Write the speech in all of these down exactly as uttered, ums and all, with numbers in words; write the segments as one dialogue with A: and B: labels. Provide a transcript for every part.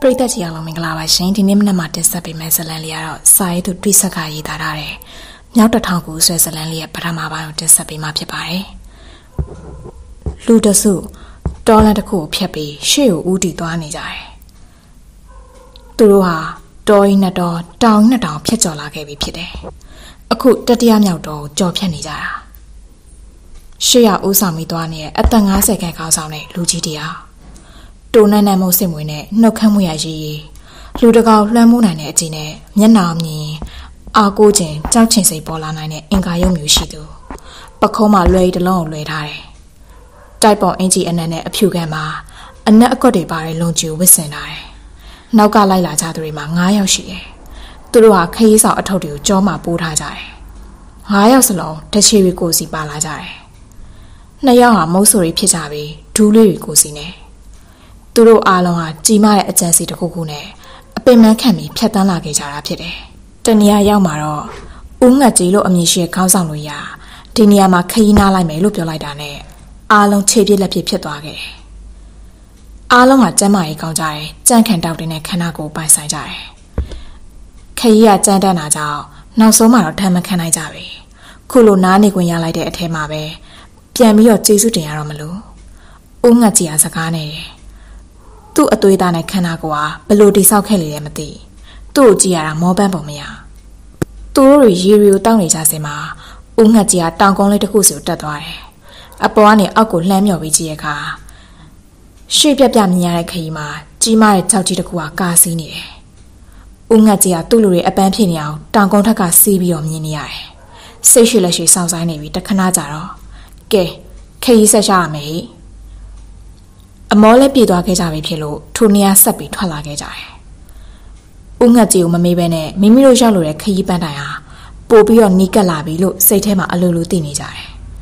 A: ပရိသတ်ကြီးအားလုံးမင်္ဂလာပါရှင်ဒီနေ့မနက်မှာတင်ဆက်ပေးမယ့်ဇာတ်လမ်းလေးကတော့စာရေးသူတွေ့ဆက်ကရေးသားထားတဲ့မြောက်တထောင်ကူဆွဲဇာတ်လမ်းလေးရဲ့ပထမပိုင်းကိုတင်ဆက်ပေးမှာဖြစ်ပါတယ်လူတစုတော်လန်တစ်ခုကိုဖျက်ပြီးရှေ့ကိုဦးတည်သွားနေကြတယ်သူတို့ဟာတော်ရင်နဲ့တော်တောင်နဲ့တောင်ဖျက်ကျော်လာခဲ့ပြီဖြစ်တယ်အခုတတိယမြောက်တော်ကိုကြော်ဖြတ်နေကြတာရှေ့ရဦးဆောင်ပြီးသွားနေတဲ့အသက်၅၀ခန့်ခေါင်းဆောင်တဲ့လူကြီးတရားတိုးနန်းနန်းမိုးစင်မွေနဲ့နှုတ်ခမ်းမွေရရေးရေးလူတကောက်လွှမ်းမိုးနိုင်တဲ့အချိန်နဲ့မျက်နှာမြင်အာကိုခြင်းကြောက်ချင်စိတ်ပေါ်လာနိုင်တဲ့အင်္ကာရုပ်မျိုးရှိသူပခုံးမှာလွယ်တလုံးကိုလွယ်ထားတယ်တိုက်ပေါ်အင်ကြီးအနက်နဲ့အဖြူခံမှာအနက်အကွက်တွေပါတဲ့လုံကျူဝစ်စင်ထားတယ်နောက်ကလိုက်လာကြသူတွေမှာ၅ယောက်ရှိတယ်သူတို့ဟာခရီးဆောင်အထုပ်တွေကိုကြောမှာပိုးထားကြတယ်၅ယောက်စလုံးတချီတွေကိုစီပါလာကြတယ်နှစ်ယောက်ဟာမုတ်ဆိုတွေဖြစ်ကြပြီးဒူးလေးတွေကိုစီနေသူတို့အားလုံးဟာကြီးမားတဲ့အကြံစီတစ်ခုခုနဲ့အပင်ပန်းခံပြီးဖြတ်တန်းလာခဲ့ကြတာဖြစ်တယ်။တနေရာရောက်မှာတော့ဦးငတ်ကြီးလို့အမည်ရှိတဲ့ခေါင်းဆောင်လို့ရဒီနေရာမှာခရီးနားလိုက်မယ်လို့ပြောလိုက်တာနဲ့အားလုံးခြေပြစ်လက်ပြစ်ဖြစ်သွားခဲ့တယ်။အားလုံးကကျမ်းမာရေးကောင်းကြတယ်။ကြံ့ခံတောက်တင်တဲ့ခန္ဓာကိုယ်ပိုင်ဆိုင်ကြတယ်။ခရီးကကြမ်းတမ်းတာကြောင့်နောက်ဆုံးမှာတော့ထမ်းမခံနိုင်ကြပြီ။ခုလိုနားနေခွင့်ရလိုက်တဲ့အထဲမှာပဲပြန်ပြီးတော့ကျေးဇူးတင်ရတော့မလို့ဦးငတ်ကြီးကစကားနေတယ်သူ့အသွေးသားနဲ့ခန္ဓာကိုယ်ဟာဘလို့တိဆောက်ခဲ့လေလည်းမသိသူ့ကိုကြည့်ရတာမောပန်းပုံမရသူတို့တွေရေရီကိုတောင်းနေကြစင်မှာဦးငှက်ကြီးကတောင်ကုန်းလေးတစ်ခုစီကိုတက်သွားတယ်အပေါ်ကနေအောက်ကိုလှမ်းမြော်ပြီးကြည့်ရခါရှေ့ပြပြမြင်ရတဲ့ခရီးမှာကြီးမားတဲ့ကြောက်ကြီးတစ်ခုကကာစီးနေတယ်ဦးငှက်ကြီးကသူ့လူတွေအပန်းဖြစ်နေအောင်တောင်ကုန်းထက်ကစီးပြီးတော့မြင်နေရတယ်စိတ်ရှိလက်ရှိစောင့်ဆိုင်နေပြီးတခဏကြာတော့ကဲခရီးဆက်ရမယ်အမောလည်းပြေးသွားခဲ့ကြပြီဖြစ်လို့ထိုနေရာဆက်ပြီးထွက်လာခဲ့ကြတယ်။ဦးငှက်ကြီးကိုမမေးဘဲနဲ့မိမိတို့ရောက်လို့တဲ့ခရီးပန်းတိုင်ဟာပို့ပြီးတော့နီးကပ်လာပြီလို့စိတ်ထဲမှာအလိုလိုသိနေကြတယ်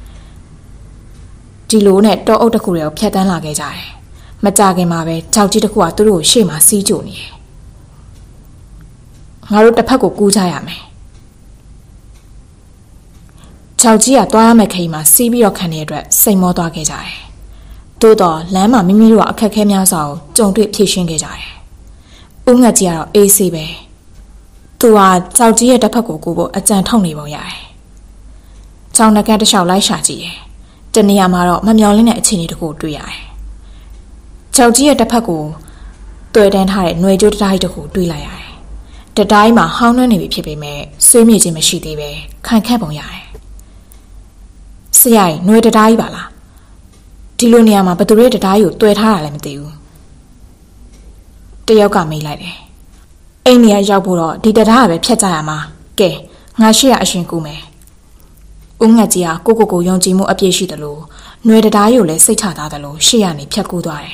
A: ။ဒီလိုနဲ့တောအုပ်တစ်ခုတွေကိုဖျက်တမ်းလာခဲ့ကြတယ်။မကြခင်မှာပဲကြောက်ကြီးတစ်ခုကသူတို့ကိုရှေ့မှာစီးကြိုနေတယ်။ငါတို့တစ်ဖက်ကိုကူးကြရမယ်။ကြောက်ကြီးကသွားရမယ့်ခရီးမှာစီးပြီးတော့ခံတဲ့အတွက်စိတ်မောသွားခဲ့ကြတယ်။တိုးတော့လမ်းမှာမိမိတို့ကအခက်ခဲများစွာကိုကြုံတွေ့ဖြည့်ရှင်းခဲ့ကြတယ်။ဦးငှက်ကြီးကတော့အေးဆေးပဲ။သူဟာကြောက်ကြီးရဲ့တစ်ဖက်ကိုကူဖို့အကြံထုတ်နေပုံရတယ်။ချောင်းနှကန်းတစ်လျှောက်လိုက်ရှာကြည့်တယ်။တနေရာမှာတော့မမျော်လင့်တဲ့အခြေအနေတစ်ခုတွေ့ရတယ်။ကြောက်ကြီးရဲ့တစ်ဖက်ကိုတွေ့တန်းထားတဲ့ຫນွေကြိုးတတိုင်းတစ်ခုတွေ့လိုက်ရတယ်။တတိုင်းမှာဟောင်းနှွမ်းနေပြီဖြစ်ပေမဲ့ဆွေးမြေ့ခြင်းမရှိသေးပဲခိုင်ခန့်ပုံရတယ်။ဆရာကြီးຫນွေတတိုင်းပါလားဒီလိုနေရာမှာဘသူရဲ့တရားကိုတွေ့ထားတာလည်းမသိဘူးတယောက်ကမေးလိုက်တယ်အိမ်နေရာရောက်ဖို့တော့ဒီတရားကပဲဖြတ်ကြရမှာကဲငါရှိရအရှင်ကူမယ်ဦးငှက်ကြီးကကိုကိုကိုယုံကြည်မှုအပြည့်ရှိတယ်လို့ຫນွေတရားကိုလည်းစိတ်ချသားတယ်လို့ရှေ့ရနေဖြတ်ကူးသွားတယ်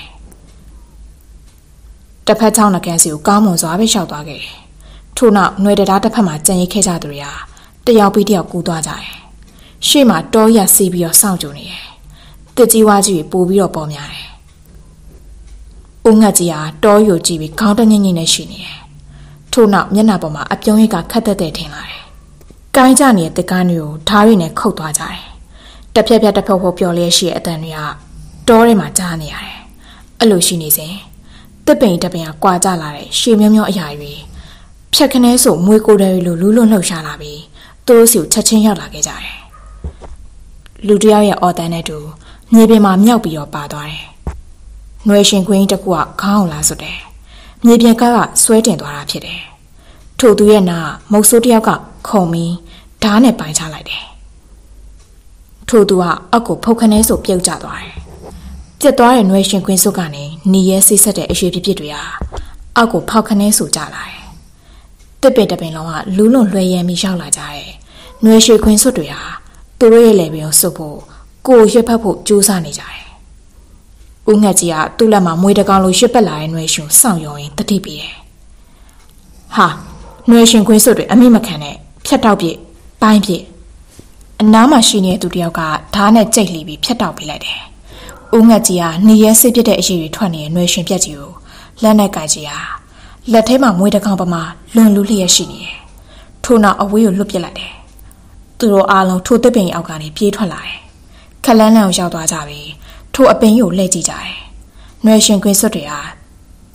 A: တစ်ဖက်ချောင်းနှကန်းစီကိုကောင်းမွန်စွာပဲလျှောက်သွားခဲ့တယ်ထို့နောက်ຫນွေတရားတစ်ဖက်မှာကြံရိတ်ခဲ့ကြသူတွေကတယောက်ပြီးတယောက်ကူးသွားကြတယ်ရှေ့မှာတောရစီးပြီးတော့စောင့်ကြနေတယ်တကြီးဝါကြီးပို့ပြီးတော့ပေါ်များတယ်။ဦးငှက်ကြီးဟာတောယူကြည့်ပြီးခေါင်းတငိမ့်ငိမ့်နဲ့ရှိနေတယ်။ထို့နောက်မျက်နှာပေါ်မှာအပြုံးရိပ်ကခက်တက်တဲ့ထင်လာတယ်။ကိုင်းကြနေတဲ့တကားမျိုးကိုဓာတ်ရည်နဲ့ခုတ်သွားကြတယ်။တစ်ဖြက်ဖြက်တစ်ဖက်ဖက်ပျော်လျက်ရှိတဲ့အတန်တွေကတောထဲမှာကြားနေရတယ်။အဲ့လိုရှိနေစဉ်တစ်ပိန်တစ်ပိန်ကကွာကြလာတဲ့ရှေမျိုးမျိုးအရာတွေဖြက်ခနဲဆိုမွေးကိုယ်တွေလိုလူးလွန်လှုပ်ရှားလာပြီးသူတို့စီကိုချက်ချင်းရောက်လာခဲ့ကြတယ်။လူတယောက်ရဲ့အော်တန်နဲ့တူမြေပြင်မှာမြောက်ပြီးတော့ပါသွားတယ်။ຫນွေရှင်ခွင်းတစ်ခုကခေါင်းအောင်လာစွတ်တယ်။မြေပြင်ကားကဆွဲတင်သွားတာဖြစ်တယ်။ထို့သူရဲ့နားမုတ်ဆိုးတစ်ယောက်ကခုံပြီးဓာတ်နဲ့ပိုင်းချလိုက်တယ်။ထို့သူကအောက်ကိုဖုတ်ခနဲဆိုပြုတ်ကျသွားတယ်။ပြက်သွားတဲ့ຫນွေရှင်ခွင်းစုကနေနီရဲဆေးဆက်တဲ့အရွှေပြပြတွေဟာအောက်ကိုဖောက်ခနဲဆိုကျလာတယ်။တစ်ပင်တစ်ပင်လုံးကလူးလွန်လွှဲရမ်းပြီးရောက်လာကြတယ်။ຫນွေရှင်ခွင်းစုတွေဟာသူတို့ရဲ့လေပင်ကိုစွတ်ဖို့ကိုရွှက်ဖက်ဖို့ကြိုးစားနေကြတယ်။ဦးငှက်ကြီးကသူ့လက်မှာမွေးတကောင်လိုရွှက်ပက်လာတဲ့နှွေရှင်စောင့်ရုံရင်တတိပြီးတယ်။ဟာနှွေရှင်ခွင်းစွတ်တွေအမိမခံနဲ့ဖြတ်တောက်ပြစ်ပိုင်းပြစ်အနားမှာရှိနေတဲ့သူတယောက်ကဓာတ်နဲ့ကြိတ်လှီပြီးဖြတ်တောက်ပေးလိုက်တယ်။ဦးငှက်ကြီးကနေရဲစစ်ပြစ်တဲ့အရှိတွေထွက်နေတဲ့နှွေရှင်ပြက်ကြီးကိုလက်နဲ့ကြိုက်ကြီးဟာလက်ထဲမှာမွေးတကောင်ပမာလွန်လူလျက်ရှိနေတယ်။ထို့နောက်အဝေးကိုလွတ်ပစ်လိုက်တယ်။သူတို့အားလုံးထိုးတစ်ပင်အောက်ကနေပြေးထွက်လာတယ်။ခလန်းလန်းကိုရောက်သွားကြပြီထို့အပင်ကိုလှည့်ကြည့်ကြတယ်။နှွေရှင်ခွင်းစွတ်တွေဟာတ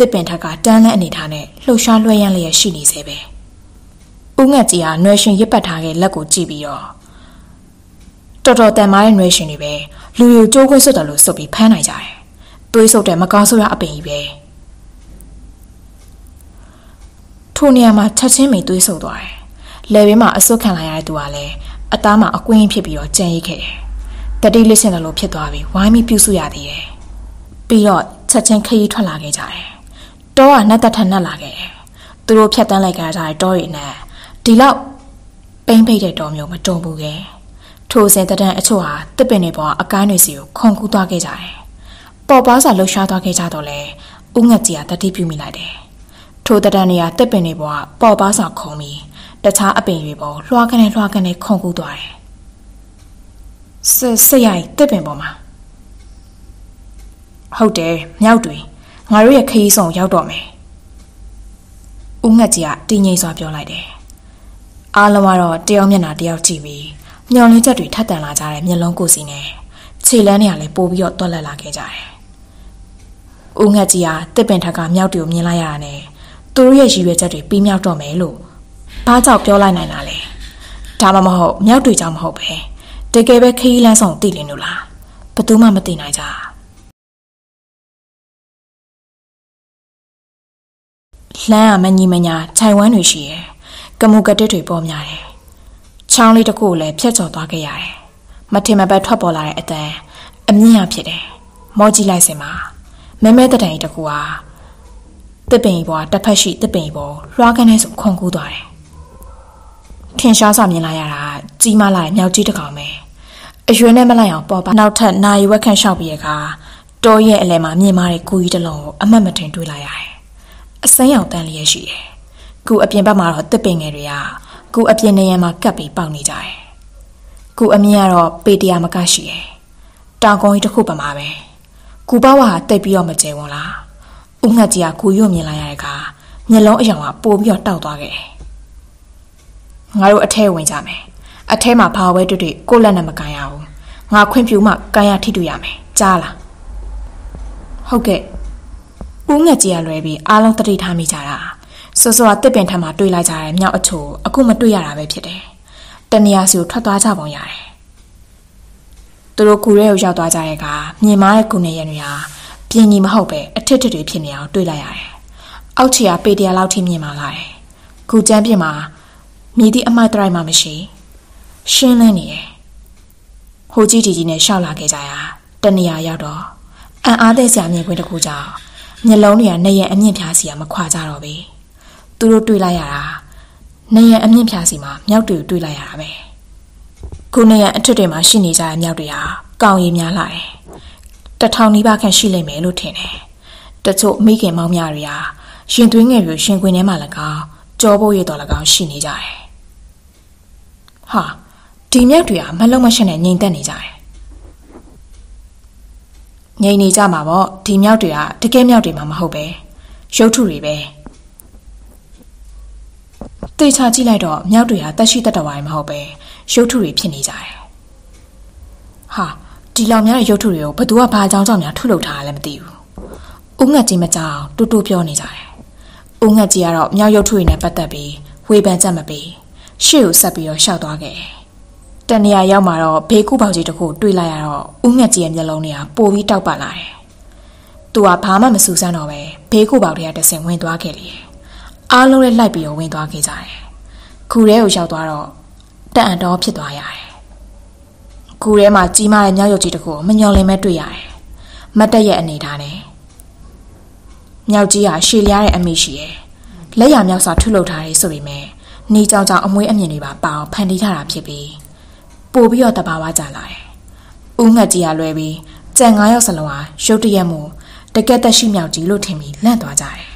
A: တစ်ပင်ထက်ကတန်းလက်အနေထားနဲ့လှုပ်ရှားလွှဲရမ်းလျက်ရှိနေစေပဲဦးငှက်ကြီးဟာနွယ်ရှင်ရစ်ပတ်ထားတဲ့လက်ကိုကြည့်ပြီးတော့တော်တော်တန်မားတဲ့နွယ်ရှင်တွေပဲလူယူကြိုးခွေးစွတ်တယ်လို့စွတ်ပြီးဖမ်းနိုင်ကြတယ်သွေးဆုပ်တဲ့မကောင်းဆိုးရအပင်ကြီးပဲထိုနေရာမှာချက်ချင်းမိသွေးဆုပ်သွားတယ်လယ်ဘေးမှာအစွတ်ခံလာရတဲ့သူကလည်းအသားမှာအကွင်းဖြစ်ပြီးတော့ကြံရိတ်ခဲ့တယ်တတိလစ်ဆင်တယ်လို့ဖြစ်သွားပြီးဝိုင်းပြီးပြုစုရသေးတယ်ပြီးတော့ချက်ချင်းခရီးထွက်လာခဲ့ကြတယ်တောကနှက်သက်ထက်နှက်လာခဲ့တယ်သူတို့ဖြတ်တန်းလိုက်ကြတဲ့တောတွေနဲ့ဒီလောက်ပိမ့်ဖိတ်တဲ့တောမျိုးမတုံဘူးကဲထိုစဉ်တန်းအချို့ဟာတစ်ပင်တွေပေါ်အကိုင်းတွေစီကိုခုန်ကူးသွားခဲ့ကြတယ်ပေါ်ပါးစာလှုပ်ရှားသွားခဲ့ကြတော့လေဦးငှက်ကြီးကတတိပြုမိလိုက်တယ်ထိုတန်းတွေကတစ်ပင်တွေပေါ်ကပေါ်ပါးစာခုံပြီးတခြားအပင်တွေပေါ်လွှားကနေလွှားကနေခုန်ကူးသွားတယ်ဆက်ဆက်ရိုက်တစ်ပင်ပေါ်မှာဟုတ်တယ်မြောက်တွေငါတို့ရဲ့ခရီးဆောင်ရောက်တော့မယ်ဦးငှက်ကြီးကတင်းငိမ့်စွာပြောလိုက်တယ်အားလုံးကတော့တယောက်မျက်နှာတယောက်ကြည့်ပြီးညောင်လင်းချက်တွေထပ်တန်လာကြတဲ့မျက်လုံးကိုစီနဲ့ခြေလန်းတွေကလည်းပို့ပြီးတော့တွက်လက်လာခဲ့ကြတယ်ဦးငှက်ကြီးကတစ်ပင်ထက်ကမြောက်တွေကိုမြင်လိုက်ရတာနဲ့သူတို့ရဲ့ရည်ရွယ်ချက်တွေပြီးမြောက်တော့မယ်လို့ဘာကြောင့်ပြောလိုက်နိုင်တာလဲဒါမှမဟုတ်မြောက်တွေကြောင့်မဟုတ်ပဲတကယ်ပဲခရီးလမ်းဆောင်တည်လင်းလို့လားဘယ်သူမှမသိနိုင်ကြလမ်းကမညီမညာခြိုင်ဝမ်းတွေရှိရယ်ကမူကတစ်တွေပေါ်များတယ်ချောင်းလေးတစ်ခုကိုလည်းဖြတ်ကျော်သွားခဲ့ရတယ်မထင်မပတ်ထွက်ပေါ်လာတဲ့အတန်အမြင့်ရဖြစ်တယ်မောကြည့်လိုက်စင်မှာမဲမဲတတိုင်တစ်ခုဟာတစ်ပင်ပေါ်တစ်ဖက်ရှိတစ်ပင်ပေါ်လွှားကနေဆိုခုန်ကူးသွားတယ်ထင်ရှားစွာမြင်လာရတာကြီးမားလာတဲ့မြောက်ကြီးတစ်ကောင်ပဲအရွယ်နဲ့မလိုက်အောင်ပေါ်ပါနောက်ထပ်နာရီဝက်ခန့်လျှောက်ပြီးရကတောရဲ့အလဲမှာမြင်မာတဲ့ကူကြီးတစ်လုံးကိုအမှတ်မတင်တွေးလိုက်ရတယ်အစိမ်းရောင်တန်းလျက်ရှိတယ်ကူအပြင်ဘက်မှာတော့တစ်ပင်ငယ်တွေကကူအပြင်နေရံမှာကပ်ပြီးပေါက်နေကြတယ်ကူအမြင်ကတော့ပေတရာမကရှိတယ်တောင်ကုန်းကြီးတစ်ခုပမာပဲကူပေါဝါတိတ်ပြီးတော့မကျဲဝင်လားဦးငှက်ကြီးကကူရွတ်မြင်လိုက်ရတဲ့အခါမျက်လုံးအယောင်ကပိုပြီးတော့တောက်သွားခဲ့တယ်ငါတို့အထဲဝင်ကြမယ်အထဲမှာဘာဝဲတွေ့တွေ့ကိုလက်နဲ့မကန်ရဘူးငါခွင့်ပြုမှကန်ရထိတွေ့ရမယ်ကြားလားဟုတ်ကဲ့ဦးငှက်ကြီးကလွယ်ပြီးအားလုံးတတိထားမိကြတာစောစောကတစ်ပင်ထမ်းမှာတွေ့လိုက်ကြတဲ့မြောက်အချို့အခုမတွေ့ရတာပဲဖြစ်တယ်တနေရာစီကိုထွက်သွားကြပုံရတယ်သူတို့ကူရဲကိုရောက်သွားကြတဲ့အခါမြင်မာတဲ့ကူနေရတွေဟာပြင်းကြီးမဟုတ်ပဲအထစ်ထစ်တွေဖြစ်နေအောင်တွေ့လိုက်ရတယ်အောက်ခြေကပေတရာလောက်ထိမြင်မာလာတယ်ကူကျန်းပြင်းမှာမြည်သည့်အမိုက်တရိုက်မှမရှိရှင်းလင်းနေတယ်ဟိုကြီးကြီးကြီးနဲ့ရှောက်လာခဲ့ကြရာတနေရာရောက်တော့အံ့အားသင့်စရာမြင်ကွင်းတစ်ခုကြောင့်မျက်လုံးတွေကနေရံအမြင့်ဖြားစီကမခွာကြတော့ဘူးသူတို့တွေ့လိုက်ရတာနေရံအမြင့်ဖြားစီမှာမြောက်တွေတွေ့လိုက်ရတာပဲခုနေရံအထွတ်တွေမှာရှိနေကြတဲ့မြောက်တွေဟာကောင်းရည်များလာတယ်တထောင်နီးပါးခန့်ရှိလိမ့်မယ်လို့ထင်တယ်တချို့မိခင်မောင်မြတွေဟာရှင်သွင်းငယ်ပြရှင်ခွင်ထဲမှာ၎င်းကြောပိုးရည်တော်၎င်းရှိနေကြတယ်ဟာဒီမြောက်တွေကမလုံးမရှင်းနဲ့ငြိမ်သက်နေကြတယ်ငြိမ်နေကြမှာပေါ့ဒီမြောက်တွေကတကယ်မြောက်တွေမှမဟုတ်ပဲရုပ်ထုတွေပဲတေချာကြည့်လိုက်တော့မြောက်တွေဟာတက်ရှိတက်တော်ဝိုင်းမဟုတ်ပဲရုပ်ထုတွေဖြစ်နေကြတယ်ဟာဒီလောင်များတဲ့ရုပ်ထုတွေကိုဘသူကဘာအကြောင်းကြောင့်များထုတ်လုပ်ထားတာလဲမသိဘူးဦးငှက်ကြီးမကြောက်တူတူပြောနေကြတယ်ဦးငှက်ကြီးကတော့မြောက်ရုပ်ထုတွေနဲ့ပတ်သက်ပြီးဝေဖန်ချက်မပေးရှေ့ကိုဆက်ပြီးတော့ရှောက်သွားခဲ့တနေရာရောက်မှာတော့ဘေးကူပေါက်ကြီးတစ်ခုတွေ့လိုက်ရတော့ဦးငှက်ကြီးရဲ့မျက်လုံးတွေကပိုပြီးတောက်ပလာတယ်သူကဘာမှမစူးစမ်းတော့ပဲဘေးကူပေါက်တွေကတဆင်ဝင်သွားခဲ့လေအားလုံးလည်းလိုက်ပြီးတော့ဝင်သွားခဲ့ကြတယ်ခူထဲကိုရောက်သွားတော့တန်အံတော်ဖြစ်သွားရတယ်ခူထဲမှာကြီးမားတဲ့မြောက်ရုပ်ကြီးတစ်ခုကိုမညော်လင်မဲ့တွေ့ရတယ်မတ်တက်ရဲ့အနေထားနဲ့မြောက်ကြီးကရှည်လျားတဲ့အမိရှိရယ်လက်ရမြောက်စာထုလုပ်ထားတယ်ဆိုပေမဲ့နေကြောင်ကြောင်အမွေးအမြင်တွေပါပါအောင်ဖန်တီးထားတာဖြစ်ပြီးပို့ပြီးတော့တဘာဝကြလာတယ်ဦးငှက်ကြီးကလွယ်ပြီးကြံငါးယောက်စလုံးဟာရုတ်တရက်မှုတကက်သက်ရှိမြောက်ကြီးလို့ထင်ပြီးလန့်သွားကြတယ်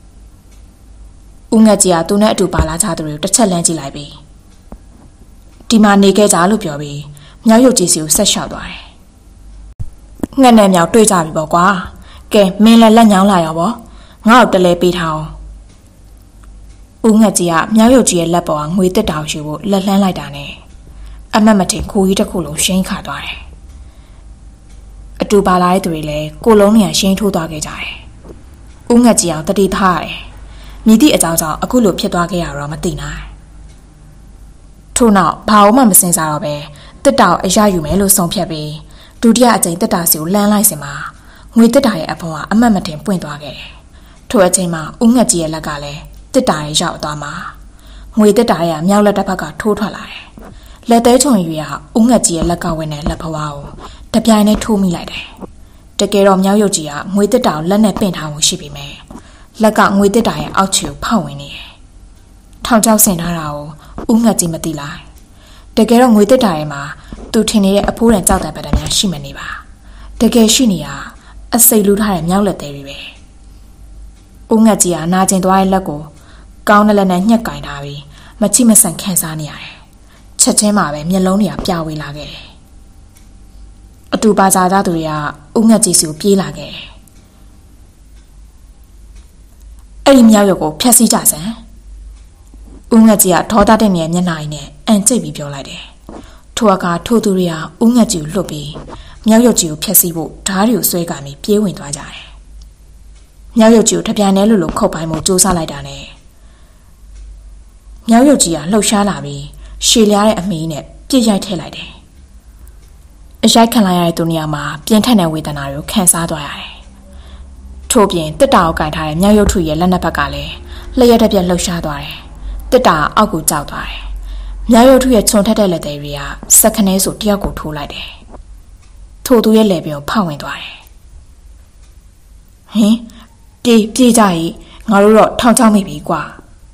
A: ဦးငှက်ကြီးကသူနဲ့အတူပါလာကြသူတွေကိုတစ်ချက်လန့်ကြည့်လိုက်ပြီးဒီမှာနေခဲ့ကြလို့ပြောပြီးမြောက်ရုပ်ကြီးစီကိုဆက်လျှောက်သွားတယ်ငှက်နဲ့မြောက်တွေ့ကြပြီပေါ့ကွာကဲမင်းလည်းလက်ညောင်းလာရောပေါ့ငါ့ကိုတလဲပေးထားအောင်ဦးငှက်ကြီးကမြောက်ရုပ်ကြီးရဲ့လက်ပေါ်ကငွေတက်တောင်ယူဖို့လက်လှမ်းလိုက်တာနဲ့အမတ်မတင်ခူကြီးတစ်ခုလုံးရှင်းခါသွားတယ်အတူပါလာတဲ့သူတွေလည်းကိုလုံးနေရရှင်းထိုးသွားခဲ့ကြတယ်ဦးငှက်ကြီးအောင်တတိထားတယ်မြည်သည့်အကြောင်းကြောင့်အခုလိုဖြစ်သွားခဲ့ရတော့မသိနိုင်ထို့နောက်ဘာမှမစင်စားတော့ပဲတစ်တာကိုအရယူမယ်လို့ဆုံးဖြတ်ပြီးဒုတိယအကြိမ်တစ်တာစီကိုလှမ်းလိုက်စင်မှာငွေတစ်တာရဲ့အဖုံးကအမတ်မတင်ပွင့်သွားခဲ့တယ်ထို့အချိန်မှာဦးငှက်ကြီးရဲ့လက်ကလည်းတစ်တာရဲ့ရောက်သွားမှာငွေတစ်တာရဲ့မြောက်လက်တစ်ဖက်ကထိုးထွက်လာတယ်လက်သေးချုံရွေကဦးငှက်ကြီးရဲ့လက်ကဝင်တဲ့လက်ဖွားကိုတပြိုင်နဲ့ထိုးမိလိုက်တယ်တကယ်တော့မြောက်ရုပ်ကြီးကငွေတစ်တာကိုလက်နဲ့ပင့်ထားဖို့ရှိပြီမယ်လက်ကငွေတစ်တာရဲ့အောက်ခြေကိုဖောက်ဝင်နေတယ်ထောင်ချောက်ဆင်ထားတာကိုဦးငှက်ကြီးမသိလိုက်တကယ်တော့ငွေတစ်တာရဲ့မှာသူထင်နေတဲ့အဖိုးတန်ကြောက်တဲ့ပတ်တမ်းများရှိမနေပါတကယ်ရှိနေတာအစိတ်လူထားတဲ့မြောက်လက်သေးတွေပဲဦးငှက်ကြီးကနာကျင်သွားတဲ့လက်ကိုကောင်းတဲ့လက်နဲ့ညှက်ကင်ထားပြီးမချိမဆန်ခံစားနေရတယ်ချက်ချင်းမှာပဲမျက်လုံးတွေကပြဝေးလာခဲ့တယ်အတူပါစားကြသူတွေကဦးငှက်ကြီးစီကိုပြေးလာခဲ့တယ်အဲ့ဒီမြောက်ရုပ်ကိုဖျက်ဆီးကြစမ်းဦးငှက်ကြီးကဒေါသတဲ့နေမျက်နှာရည်နဲ့အန်ကျိတ်ပြီးပြောလိုက်တယ်ထိုအခါထိုသူတွေကဦးငှက်ကြီးကိုလွတ်ပြီးမြောက်ရုပ်ကြီးကိုဖျက်ဆီးဖို့ဓားတွေကိုဆွဲကပြီးပြေးဝင်သွားကြတယ်မြောက်ရုပ်ကြီးကိုတပြိုင်တည်းလိုလိုခုတ်ပိုင်းမှုစူးစမ်းလိုက်တာနဲ့မြောက်ရုပ်ကြီးကလှုပ်ရှားလာပြီးရှည်လျားတဲ့အမီးနဲ့ပြစ်ရိုက်ထည့်လိုက်တယ်အရိုက်ခံလိုက်ရတဲ့သူနေရာမှာပြင်းထန်တဲ့ဝေဒနာတွေကိုခံစားသွားရတယ်ထို့ပြင်တစ်တာကိုကင်ထားတဲ့မြောက်ရုပ်ထုရဲ့လက်နက်ဘက်ကလည်းလျှက်တစ်ပြက်လှုပ်ရှားသွားတယ်တစ်တာအောက်ကိုကြောက်သွားတယ်မြောက်ရုပ်ထုရဲ့ခြုံထက်တဲ့လက်သေးတွေကစက္ကနဲဆိုတယောက်ကိုထိုးလိုက်တယ်ထိုသူရဲ့လက်ပြင်ကိုဖောက်ဝင်သွားတယ်ဟင်ပြေးပြေးကြ၏ငါတို့တော့ထောင်ချောက်မိပြီကွာ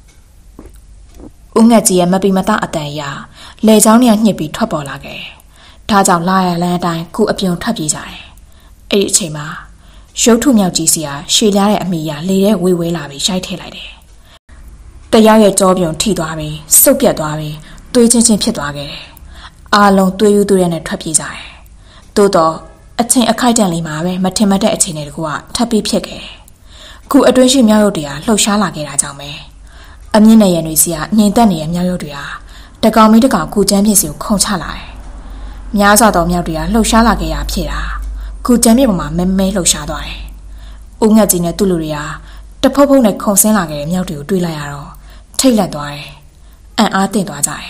A: ဦးငှက်ကြီးရဲ့မပီမတအတန်ရလေချောင်းနဲ့ညှစ်ပြီးထွက်ပေါ်လာခဲ့ဒါကြောင့်လာရလန်းအတိုင်းခုအပြုံထပ်ပြေးကြတယ်အဲ့ဒီအချိန်မှာရုပ်ထုမြောက်ကြီးစီဟာရှည်လျားတဲ့အမိရလေထဲဝေဝဲလာပြီးရိုက်ထည့်လိုက်တယ်တယောက်ရဲ့ကြောပြုံထိသွားပြီးစုပ်ပြတ်သွားပြီးသွေးချင်းချင်းဖြစ်သွားခဲ့တယ်အားလုံးသွေးယူသွေးရနဲ့ထွက်ပြေးကြတယ်သို့တော့အချိန်အခိုက်တန့်လေးမှာပဲမထင်မှတ်တဲ့အချိန်တွေကထပ်ပြီးဖြစ်ခဲ့တယ်ခုအတွင်းရှိမြောက်ရုပ်တွေကလှုပ်ရှားလာခဲ့တာကြောင့်ပဲအမြင့်နဲ့ရံတွေစီကငြိမ်သက်နေတဲ့မြောက်ရုပ်တွေဟာတကောင်မီတကောင်ကုကျန်းပြည့်စီကိုခုန်ချလာတယ်များစွာသောမြောက်တွေကလှုပ်ရှားလာခဲ့ရဖြစ်တာကုကျန်းပြည့်ပေါ်မှာမဲမဲလှုပ်ရှားသွားတယ်ဦးငှက်ကြီးနဲ့သူ့လူတွေကတဖုတ်ဖုတ်နဲ့ခုန်ဆင်းလာခဲ့တဲ့မြောက်တွေကိုတွေးလိုက်ရတော့ထိတ်လန့်သွားတယ်အံ့အားသင့်သွားကြတယ်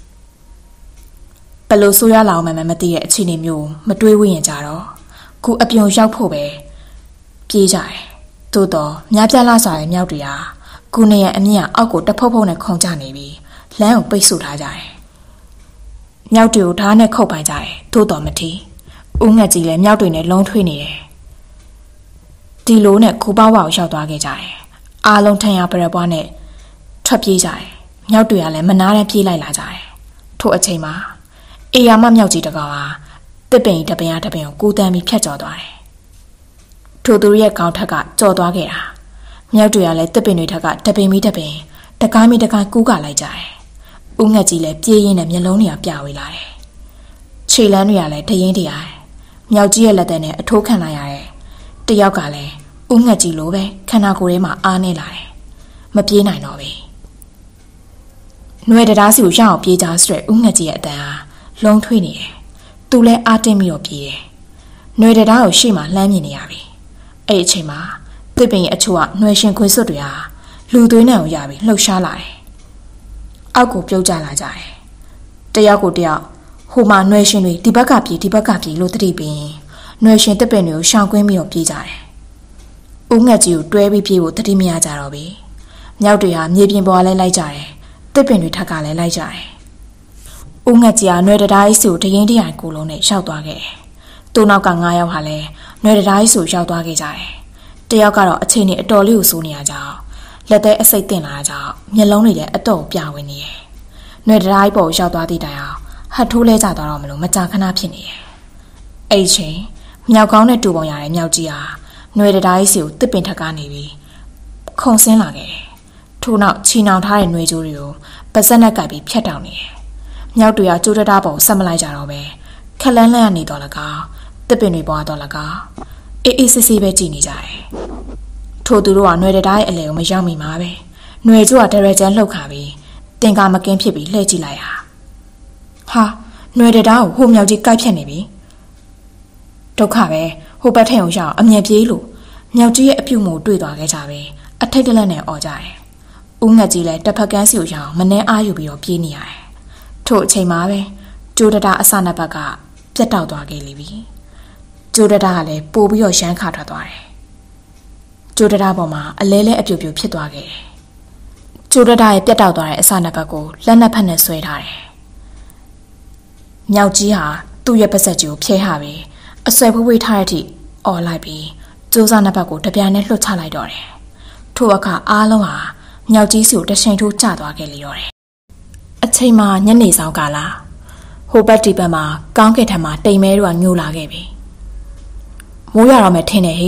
A: ဘယ်လိုဆိုးရလာအောင်မှမသိတဲ့အခြေအနေမျိုးမတွေးဝရင်ကြတော့ခုအပြုံရောက်ဖို့ပဲပြေးကြတယ်သို့တော့များပြားလာစွာတဲ့မြောက်တွေဟာခုနေရအမြင့်အောက်ကိုတဖုတ်ဖုတ်နဲ့ခုန်ချနေပြီးလမ်းကိုပိတ်ဆို့ထားကြတယ်မြောက်တွေကိုဓာတ်နဲ့ခုတ်ပိုင်ကြတယ်သို့တော်မထီဦးငှက်ကြီးလည်းမြောက်တွေနဲ့လုံးထွေးနေတယ်ဒီလိုနဲ့ခူပေါဝါကိုရောက်သွားခဲ့ကြတယ်အားလုံးထန်ရပရပွားနဲ့ထွက်ပြေးကြတယ်မြောက်တွေကလည်းမနာတဲ့ပြေးလိုက်လာကြတယ်ထို့အချိန်မှာအေယာမမြောက်ကြီးတကောင်ဟာတစ်ပင်တပင်ရတပင်ကိုကူးတန်းပြီးဖြတ်ကျော်သွားတယ်ထိုသူရဲ့ခေါင်းထက်ကကျော်သွားခဲ့တာမြောက်တွေကလည်းတစ်ပင်တွေထက်ကတပင်မီတပင်တကားမီတကားကူးကလိုက်ကြတယ်ဦးငှက်ကြီးလည်းပြေးရင်းနဲ့မျက်လုံးတွေကပြဝေးလာတယ်ခြေလမ်းတွေကလည်းတရင်တရမြောက်ကြီးရဲ့လက်သက်နဲ့အထိုးခံလိုက်ရတယ်တယောက်ကလည်းဦးငှက်ကြီးလိုပဲခန္ဓာကိုယ်ထဲမှာအားနေလာတယ်မပြေးနိုင်တော့ဘူးຫນွေတရားစီကိုရအောင်ပြေးကြဆိုတဲ့ဦးငှက်ကြီးရဲ့အတန်ဟာလုံးထွေးနေတယ်သူလည်းအားတင်းပြီးတော့ပြေးတယ်ຫນွေတရားကိုရှေ့မှာလှမ်းမြင်နေရပြီအဲ့အချိန်မှာတစ်ပင်ရဲ့အချို့ကຫນွေရှင်ခွေစွတ်တွေဟာလူသွေးနဲ့ကိုရပြီးလှုပ်ရှားလာတယ်အောက်ကိုပြုတ်ကျလာကြတယ်တယောက်ကိုတယောက်ဟိုမှာຫນွေရှင်တွေဒီဘက်ကပြေးဒီဘက်ကပြေးလို့တတိပင်ຫນွေရှင်တစ်ပင်တွေကိုရှောင်ကွင်းပြီးတော့ပြေးကြတယ်ဦးငှက်ကြီးကိုတွဲပြီးပြေးဖို့တတိမရကြတော့ဘူးမြောက်တွေဟာမြေပြင်ပေါ်လဲလိုက်ကြတယ်တစ်ပင်တွေထက်ကလည်းလိုက်ကြတယ်ဦးငှက်ကြီးကຫນွေတရားကြီးစီကိုတရင်တရိုင်ကိုလုံးနဲ့ရောက်သွားခဲ့တယ်သူ့နောက်ကငါးယောက်ဟာလည်းຫນွေတရားကြီးစီကိုရောက်သွားခဲ့ကြတယ်တယောက်ကတော့အချိန်နဲ့အတော်လေးကိုစိုးနေရကြအောင်လက်သေးအစိတ်တင်လာကြအောင်မျက်လုံးတွေလည်းအတော့ပြဝင်နေတယ်ຫນွေတရားကြီးပေါ်ရောက်သွားသည့်တိုင်အောင်ဟတ်ထိုးလဲကြသွားတော့မလို့မကြာခဏဖြစ်နေတယ်အဲ့ချိန်မြောက်ကောင်းနဲ့တူပုံရတဲ့မြောက်ကြီးဟာຫນွေတရားကြီးစီကိုတစ်ပင်ထက်ကနေပြီးခုံဆင်းလာခဲ့တယ်ထို့နောက်ချီနှောင်ထားတဲ့ຫນွေကြိုးတွေကိုပါဇက်နဲ့ကပ်ပြီးဖြတ်တောက်နေတယ်မြောက်တွေကကျိုးတတားပေါ်ဆက်မလိုက်ကြတော့ပဲခက်လန်းလန်းကနေတော့လကားတစ်ပင်တွေပေါ်တော့လကားအေးအေးဆေးဆေးပဲကြည်နေကြတယ်ထို့သူတို့ကຫນွေတရားရဲ့အလဲကိုမရောက်မိမှာပဲຫນွေကျိုးကဒရကြမ်းလှုပ်ခါပြီးတင်ကာမကင်းဖြစ်ပြီးလှည့်ကြည့်လိုက်ဟာဟာຫນွေတရားကိုဟိုမြောက်ကြီးကိုက်ဖြတ်နေပြီဒုက္ခပဲဟိုဘက်ထက်အောင်ရအောင်အမြင်ပြေးလို့မြောက်ကြီးရဲ့အပြုတ်မှုတွေ့သွားခဲ့ကြပြီအထိတ်တလန့်နဲ့អော်ကြတယ်ဦးငှက်ကြီးလည်းတစ်ဖက်ကန်းစီကိုရောင်မနှဲအားယူပြီးတော့ပြေးနေရတယ်ထို့အချိန်မှာပဲကျိုးတတာအစနှစ်ဘက်ကပြတ်တောက်သွားခဲ့လိမ့်ပြီကျိုးတတာကလည်းပို့ပြီးတော့ရမ်းခါထွက်သွားတယ်ကျိုးတတာပေါ်မှာအလဲလဲအပြုတ်ပြုတ်ဖြစ်သွားခဲ့တယ်ကျိုးတတာရဲ့ပြတ်တောက်သွားတဲ့အစနှစ်ဘက်ကိုလက်နက်ဖက်နဲ့ဆွဲထားတယ်မြောက်ကြီးဟာသူ့ရဲ့ပါးစပ်ကြီးကိုဖျဲထားပြီးအဆွဲဖွေးဖွေးထားတဲ့အထိអော်လိုက်ပြီးကျိုးစားနှစ်ဘက်ကိုတပြိုင်နဲ့လှုပ်ချလိုက်တော့တယ်ထို့အခါအားလုံးဟာမြောက်ကြီးစီကိုတရှိန်ထိုးကျသွားခဲ့လေတော့တယ်အချိန်မှာညနေဆောင်ကာလဟိုဘက်ဒီဘက်မှာကောင်းကင်ထံမှာတိမ်မဲတို့ကညှို့လာခဲ့ပြီမိုးရတော့မှထင်းနေဟိ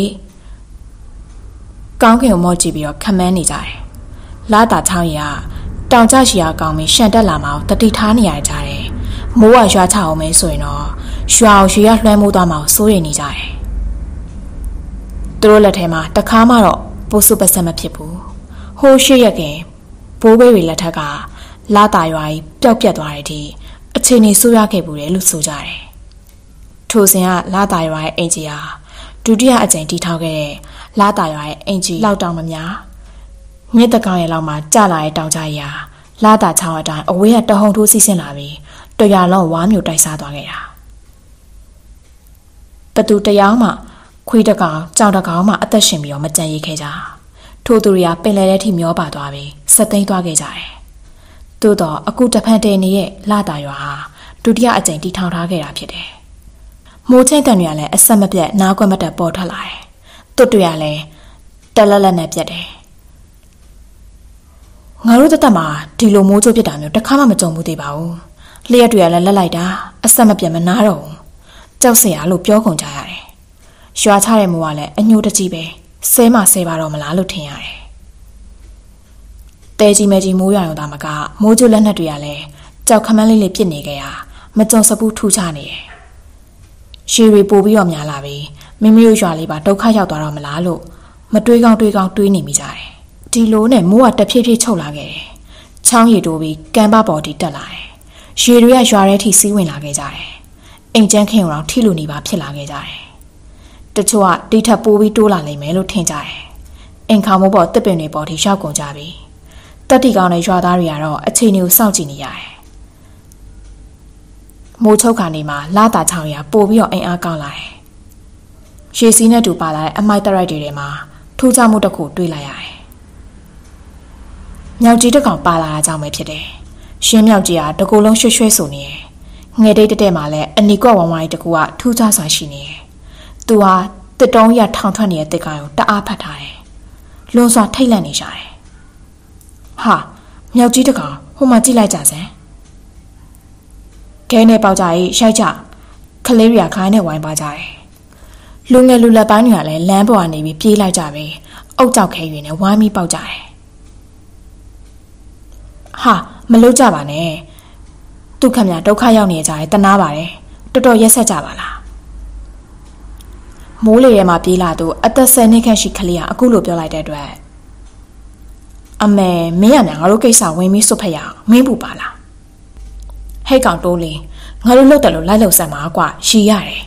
A: ကောင်းကင်ကိုမော့ကြည့်ပြီးတော့ခမန်းနေကြတယ်လာတာချောင်းရီကတောင်ကျရှိရာကောင်းပြီးရှန်တက်လာမှတတိထားနေရကြတယ်မိုးကရွာချအောင်မဲဆိုရင်တော့ရွာအောင်ရွှေရလွှမ်းမိုးသွားမှစိုးရိမ်နေကြတယ်သူတို့လက်ထဲမှာတခါမှတော့ပိုးစုပတ်ဆက်မဖြစ်ဘူးဟိုးရှိရခင်ဘိုးဘေးတွေလက်ထက်ကလာတာရွာကြီးပျောက်ပြတ်သွားတဲ့အထိအချိန်ကြီးဆိုးရခဲ့ဘူးလေလို့ဆိုကြတယ်ထိုစဉ်ကလာတာရွာရဲ့အင်ဂျီဟာဒုတိယအကြိမ်တီထောင်ခဲ့တဲ့လာတာရွာရဲ့အင်ဂျီလောက်တောင်မများမြစ်တကောင်ရဲ့လောက်မှာကျလာတဲ့တောင်ကြားကြီးဟာလာတာချောင်းအတိုင်းအဝေးကတဟုန်ထိုးစီးဆင်းလာပြီးတရွာလုံးဝါမျိုးတိုက်စားသွားခဲ့တာဘသူတယောက်မှခွေးတကောင်ကြောင်တကောင်မှအသက်ရှင်ပြီးတော့မကြံရည်ခဲ့ကြထို့သူတွေကပင်လယ်ထဲထိမျောပါသွားပြီးဆက်သိမ်းသွားခဲ့ကြတယ်သို့တော့အခုတဖန်တဲနေရဲ့လာတာရွာဟာဒုတိယအကြိမ်တီထောင်ထားခဲ့တာဖြစ်တယ်မိုးချိတ်တန်တွေကလည်းအဆက်မပြတ်နားကွက်မတက်ပေါ်ထွက်လာတယ်တွတ်တွေကလည်းတလက်လက်နဲ့ပြတ်တယ်ငါတို့တသက်မှာဒီလိုမိုးချိုးပြစ်တာမျိုးတစ်ခါမှမကြုံဘူးသေးပါဘူးလျှက်တွေကလည်းလက်လိုက်တာအဆက်မပြတ်မနာတော့ဘူးကြောက်စရာလို့ပြောကုန်ကြရတယ်ရွာချတဲ့မိုးကလည်းအညိုးတကြီးပဲဆဲမဆဲပါတော့မလားလို့ထင်ရတယ်တဲကြီးမဲကြီးမိုးရွာရုံသားမကမိုးကျလက်နက်တွေကလည်းကြောက်ခမန်းလေးလေးပြစ်နေကြရမကြုံစဘူးထူချနေတယ်ရှည်တွေပို့ပြီးတော့များလာပြီးမိမိတို့ရွာလေးပါဒုက္ခရောက်သွားတော့မလားလို့မတွေးကောင်းတွေးကောင်းတွေးနေမိကြတယ်ဒီလိုနဲ့မိုးကတဖြည်းဖြည်းချုပ်လာခဲ့တယ်ချောင်းရည်တိုးပြီးကံပပေါ်တီတက်လာတယ်ရှည်တွေကရွာထဲထိစီးဝင်လာခဲ့ကြတယ်အိမ်ကျန်းခင်းအောင်ထိလူနေပါဖြစ်လာခဲ့ကြတယ်တချို့ကတိထပ်ပိုးပြီးတိုးလာနိုင်မယ်လို့ထင်ကြတယ်အိမ်ခေါမိုးပေါ်တစ်ပင်တွေပေါ်ထိရောက်ကုန်ကြပြီတက်တီကောင်းတဲ့ရွာသားတွေကတော့အချိန်တွေကိုစောင့်ကြည့်နေရတယ်မိုးချုပ်ခါနေမှာလာတာချောင်းရပို့ပြီးတော့အိမ်အားကောင်းလာတယ်ရေစီးနဲ့တူပါလာတဲ့အမိုက်တရိုက်တွေထဲမှာထူးခြားမှုတစ်ခုတွေ့လိုက်ရတယ်မြောက်ကြီးတစ်ကောင်ပါလာတာကြောင့်ပဲဖြစ်တယ်ရှင်းမြောက်ကြီးကတကူလုံးရွှဲရွှဲဆိုနေတယ်ငယ်တိတ်တဲ့မှာလည်းအနီကွက်ဝမ်ဝိုင်းတကူကထူးခြားစွာရှိနေတယ်သူဟာတစ်တုံးရထောင်ထွက်နေတဲ့တစ်ကောင်ကိုတအားဖတ်ထားတယ်လွန်စွာထိတ်လန့်နေကြတယ်ဟာမြောက်ကြီးတစ်ကောင်ဟိုမှာကြည့်လိုက်ကြစမ်းခဲနဲ့ပေါက်ကြရေးရိုက်ကြခလေးတွေကခိုင်းနဲ့ဝိုင်းပါကြတယ်လူငယ်လူလက်ပိုင်းတွေကလည်းလမ်းပေါ်ကနေပြီးပြေးလိုက်ကြပြီအုတ်ကြောက်ခဲတွေနဲ့ဝိုင်းပြီးပေါက်ကြတယ်ဟာမလုပ်ကြပါနဲ့သူခမရဒုက္ခရောက်နေကြတယ်တနာပါတယ်တော်တော်ရက်ဆက်ကြပါလားမိုးလေထဲမှာပြေးလာသူအသက်ဆယ်နှစ်ခန့်ရှိကလေးကအခုလိုပြောလိုက်တဲ့အတွက်အမေမင်းရညာငါတို့ကိစ္စဝင်ပြီးစွတ်ဖက်ရအောင်မင်းပူပါလားဟဲ့ကောင်တိုးလေးငါတို့လှုပ်တယ်လို့လိုက်လှုပ်ဆက်မှာကွာရှည်ရတယ်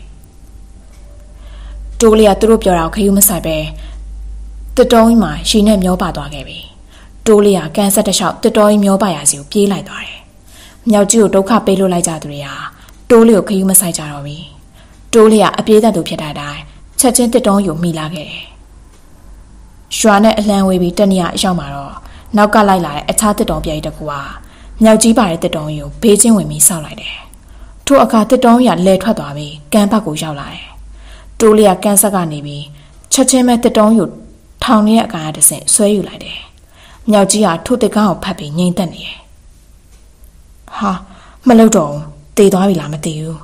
A: တိုးလေးကသူတို့ပြောတာကိုခရူးမဆိုင်ပဲတတော်ကြီးမှာရှည်နဲ့မျောပါသွားခဲ့ပြီတိုးလေးကကန်ဆက်တစ်လျှောက်တတော်ကြီးမျောပါရစီကိုပြေးလိုက်သွားတယ်မြောက်ကြီးကိုဒုက္ခပေးလို့လိုက်ကြသူတွေဟာတိုးလေးကိုခရူးမဆိုင်ကြတော့ပြီတိုးလေးကအပြေးသက်သူဖြစ်တဲ့အတိုင်းချက်ချင်းတစ်တုံးယူမိလာခဲ့တယ်ရွာနဲ့အလံဝေးပြီးတနေရအရောက်မှာတော့နောက်ကလိုက်လာတဲ့အခြားတစ်တုံးပြိုင်တစ်ခုဟာမြောက်ကြီးပါတဲ့တစ်တုံးကိုဘေးချင်းဝင်ပြီးစောင့်လိုက်တယ်ထို့အခါတစ်တုံးရလဲထွက်သွားပြီးကမ်းဘက်ကိုရောက်လာတယ်တိုးလေးကကန်းဆက်ကနေပြီးချက်ချင်းပဲတစ်တုံးကိုထောင်နေတဲ့အကားတစ်ဆင့်ဆွဲယူလိုက်တယ်မြောက်ကြီးကထို့တစ်ကားကိုဖတ်ပြီးငြိမ်သက်နေတယ်ဟာမလုပ်တော့ဘူးတေသွားပြီလားမသိဘူး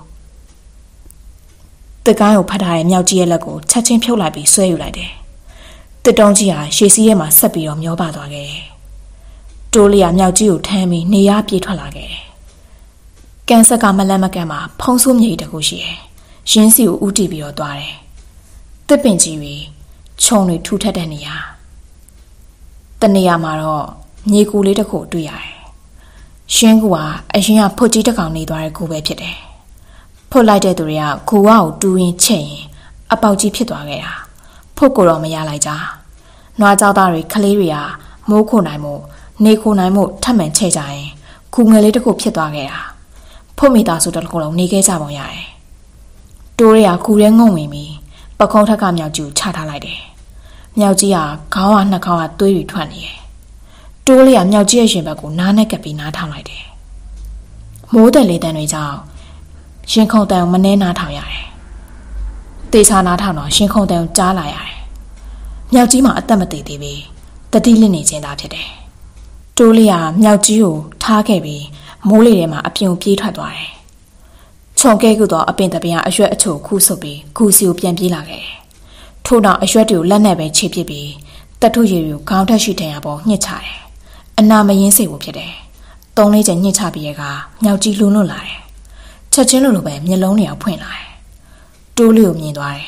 A: တစ်ကားကိုဖတ်ထားတဲ့မြောက်ကြီးရဲ့လက်ကိုချက်ချင်းဖြုတ်လိုက်ပြီးဆွဲယူလိုက်တယ်တစ်တုံးကြီးဟာရှေ့စီးရဲမှာဆက်ပြီးတော့မျောပါသွားခဲ့တယ်တိုးလေးကမြောက်ကြီးကိုထမ်းပြီးနေရပြေးထွက်လာခဲ့တယ်ကန်းဆက်ကမလန့်မကန့်မှာဖုံးဆိုးမြေတကူရှိတယ်ရင်းစီကိုဥတီပြီးတော့သွားတယ်တစ်ပင်ကြီးတွေခြုံတွေထူထပ်တဲ့နေရာတနေရာမှာတော့မြေကူလေးတစ်ခုတွေ့ရတယ်ရှင်းကူကအရင်ကဖွတ်ကြီးတစ်ကောင်နေသွားတဲ့ကူပဲဖြစ်တယ်ဖွတ်လိုက်တဲ့သူတွေကကူဝါကိုတူးရင်ချက်ရင်အပေါက်ကြီးဖြစ်သွားခဲ့တာဖုတ်ကိုတော့မရလိုက်ကြနွားကြောက်သားတွေကလေးတွေကမိုးခိုနိုင်မှုနေခိုနိုင်မှုထပ်မံချဲ့ကြရင်ခုငယ်လေးတစ်ခုဖြစ်သွားခဲ့တာဖုတ်မိသားစုတစ်ခုလုံးနေခဲ့ကြပုံရတယ်တိုးတွေကခုရဲငုံဝင်ပြီးပကုံးထက်ကမြောက်ကြီးကိုချထားလိုက်တယ်မြောက်ကြီးကခေါင်းကနှစ်ခေါင်းကသွေးတွေထွက်နေတယ်တိုးလေးကမြောက်ကြီးရဲ့ရင်ဘက်ကိုနားနဲ့ကပ်ပြီးနားထောင်လိုက်တယ်မိုးတဲ့လေတန်းတွေကြောင့်ရှင်ခုံတန်မနှဲနားထောင်ရတယ်တေချာနားထောင်တော့ရှင်ခုံတန်ကြားလာရတယ်မြောက်ကြီးမှာအသက်မသေးသေးပဲတတိလစ်နေခြင်းသာဖြစ်တယ်တိုးလေးကမြောက်ကြီးကိုထားခဲ့ပြီးမိုးလေထဲမှာအပြုံပြေးထွက်သွားတယ်ခြုံကဲကူတော့အပင်တပင်ကအရွက်အချို့ခုဆုပ်ပြီးဂူစီကိုပြန်ပြေးလာခဲ့တယ်ထို့နောက်အရွက်တွေကိုလက်နဲ့ပဲခြေပစ်ပြီးတထုရည်ကိုခေါင်းထက်ရှိထင်ရပေါ်ညှစ်ချတယ်အနာမရင်းစိတ်ကိုဖြစ်တယ်သုံးလေးချက်ညှစ်ချပြီးရဲ့ကမြောက်ကြီးလွန်းလွန်းလာတယ်ချက်ချင်းလိုလိုပဲမျက်လုံးတွေအောင်ဖွင့်လာတယ်တိုးလေးကိုမြင်သွားတယ်